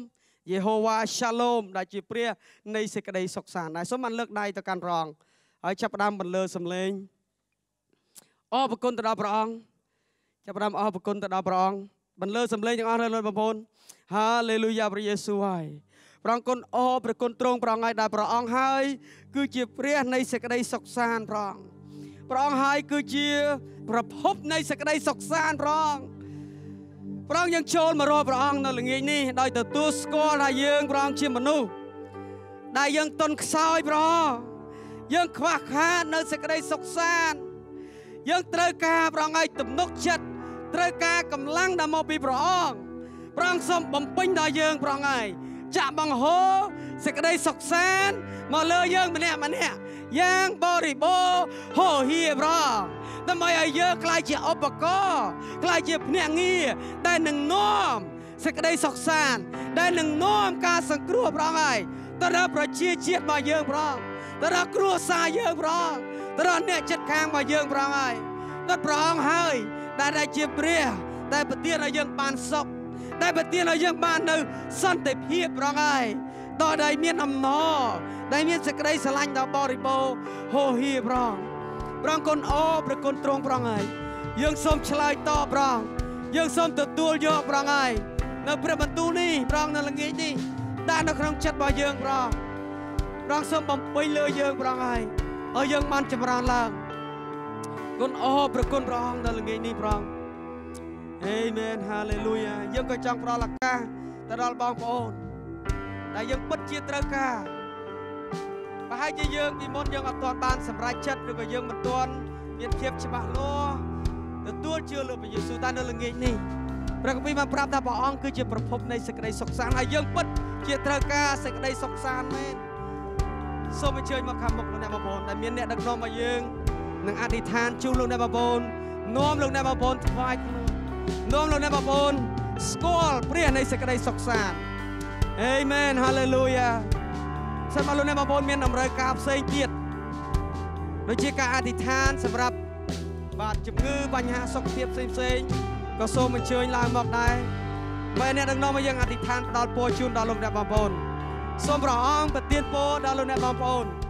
យេហូវ៉ាសាឡូមដែលជាព្រះនៃសេចក្តីសុខសាន្តដែរសូមបានលើកដៃទៅកាន់ព្រះអង្គហើយចាប់ផ្ដើមបន្លឺសំឡេងអរគុណទៅដល់ព្រះអង្គចាប់ផ្ដើមអរគុណទៅដល់ព្រះអង្គបន្លឺសំឡេងទាំងអស់លោកបងប្អូនហាឡេលូយ៉ាព្រះយេស៊ូវហើយព្រះអង្គគុណអរព្រះគុណទ្រង់ព្រះអង្គហើយដែលព្រះអង្គហើយគឺជាព្រះនៃសេចក្តីសុខសាន្តព្រះអង្គព្រះអង្គហើយគឺជាប្រភពនៃសេចក្តីសុខសាន្តព្រះអង្គព្រះអង្គយើងចូលមករកព្រះអង្គនៅល្ងាចនេះដោយទទួលស្គាល់ថាយើងព្រះអង្គជាមនុស្សដែលយើងទន់ខ្សោយព្រះអង្គយើងខ្វះខាតនៅសេចក្តីសុខសាន្តយើងត្រូវការព្រះអង្គឲ្យទំនុកចិត្តត្រូវការកម្លាំងដែលមកពីព្រះអង្គព្រះអង្គសូមបំពេញដល់យើងព្រះអង្គហើយចាក់បង្ហូរសេចក្តីសុខសាន្តមកលើយើងម្នាក់ម្នាក់យ៉ាងបរិបូរណ៍ហូរហៀព្រះអង្គដើម្បីឲ្យយើងក្លាយជាឧបករណ៍ក្លាយជាភ្នាក់ងារដែលនឹងនាំសេចក្តីសុខសាន្តដែលនឹងនាំការសង្គ្រោះព្រះអង្គហើយទៅដល់ប្រជាជាតិរបស់យើងព្រះអង្គទៅដល់គ្រួសារយើងព្រះអង្គទៅដល់អ្នកជិតខាងរបស់យើងព្រះអង្គហើយដល់ព្រះអង្គហើយដែលជាព្រះដែលប្រទានឲ្យយើងបានសុខដែលប្រទានឲ្យយើងបាននៅសន្តិភាពព្រះអង្គហើយតើដែលមានអំណរដែលមានសេចក្តីស្រឡាញ់ដល់បរិបូរណ៍ហូរហៀព្រះអង្គព្រះអង្គគុណអរព្រះគុណទ្រង់ព្រះអង្គហើយយើងសូមឆ្លើយតបព្រះអង្គយើងសូមទទួលយកព្រះអង្គហើយនៅព្រះបន្ទូលនេះព្រះអង្គនៅល្ងាចនេះដែលនៅក្នុងចិត្តរបស់យើងព្រះអង្គព្រះអង្គសូមបំពេញលើយើងព្រះអង្គហើយឲ្យយើងបានចម្រើនឡើងគុណអរព្រះគុណព្រះអង្គនៅល្ងាចនេះព្រះអង្គអេមែនហាឡេលូយ៉ាយើងក៏ចង់ផ្ដល់ឱកាសទៅដល់បងប្អូនដែលយើងពិតជាត្រូវការប្រហែលជាយើងពីមុនយើងអត់ទាន់បានសម្រេចចិត្តឬក៏យើងមិនទាន់មានភាពច្បាស់លាស់ទទួលជឿលើព្រះយេស៊ូវតែនៅល្ងាចនេះព្រះគម្ពីរបានប្រាប់ថាព្រះអង្គគឺជាប្រភពនៃសេចក្តីសុខសាន្តហើយយើងពិតជាត្រូវការសេចក្តីសុខសាន្តមែនសូមអញ្ជើញមកខាងមុខលោកអ្នកបងប្អូនដែលមានអ្នកដឹកនាំរបស់យើងនឹងអធិដ្ឋានជូនលោកអ្នកបងប្អូននាំលោកអ្នកបងប្អូនថ្វាយខ្លួននាំលោកអ្នកបងប្អូនស្គាល់ព្រះនៃសេចក្តីសុខសាន្តអេមែនហាឡេលូយ៉ាសូមឲ្យលោកអ្នកបងប្អូនមានតម្រូវការផ្សេងទៀតដូចជាការអធិដ្ឋានសម្រាប់បាទជំងឺបញ្ហាសុខភាពផ្សេងផ្សេងក៏សូមអញ្ជើញឡើងមកដែរបើអ្នកដឹកនាំឲ្យយើងអធិដ្ឋានផ្ដល់ពរជូនដល់លោកអ្នកបងប្អូនសូមព្រះអង្គប្រទានពរដល់លោកអ្នកបងប្អូន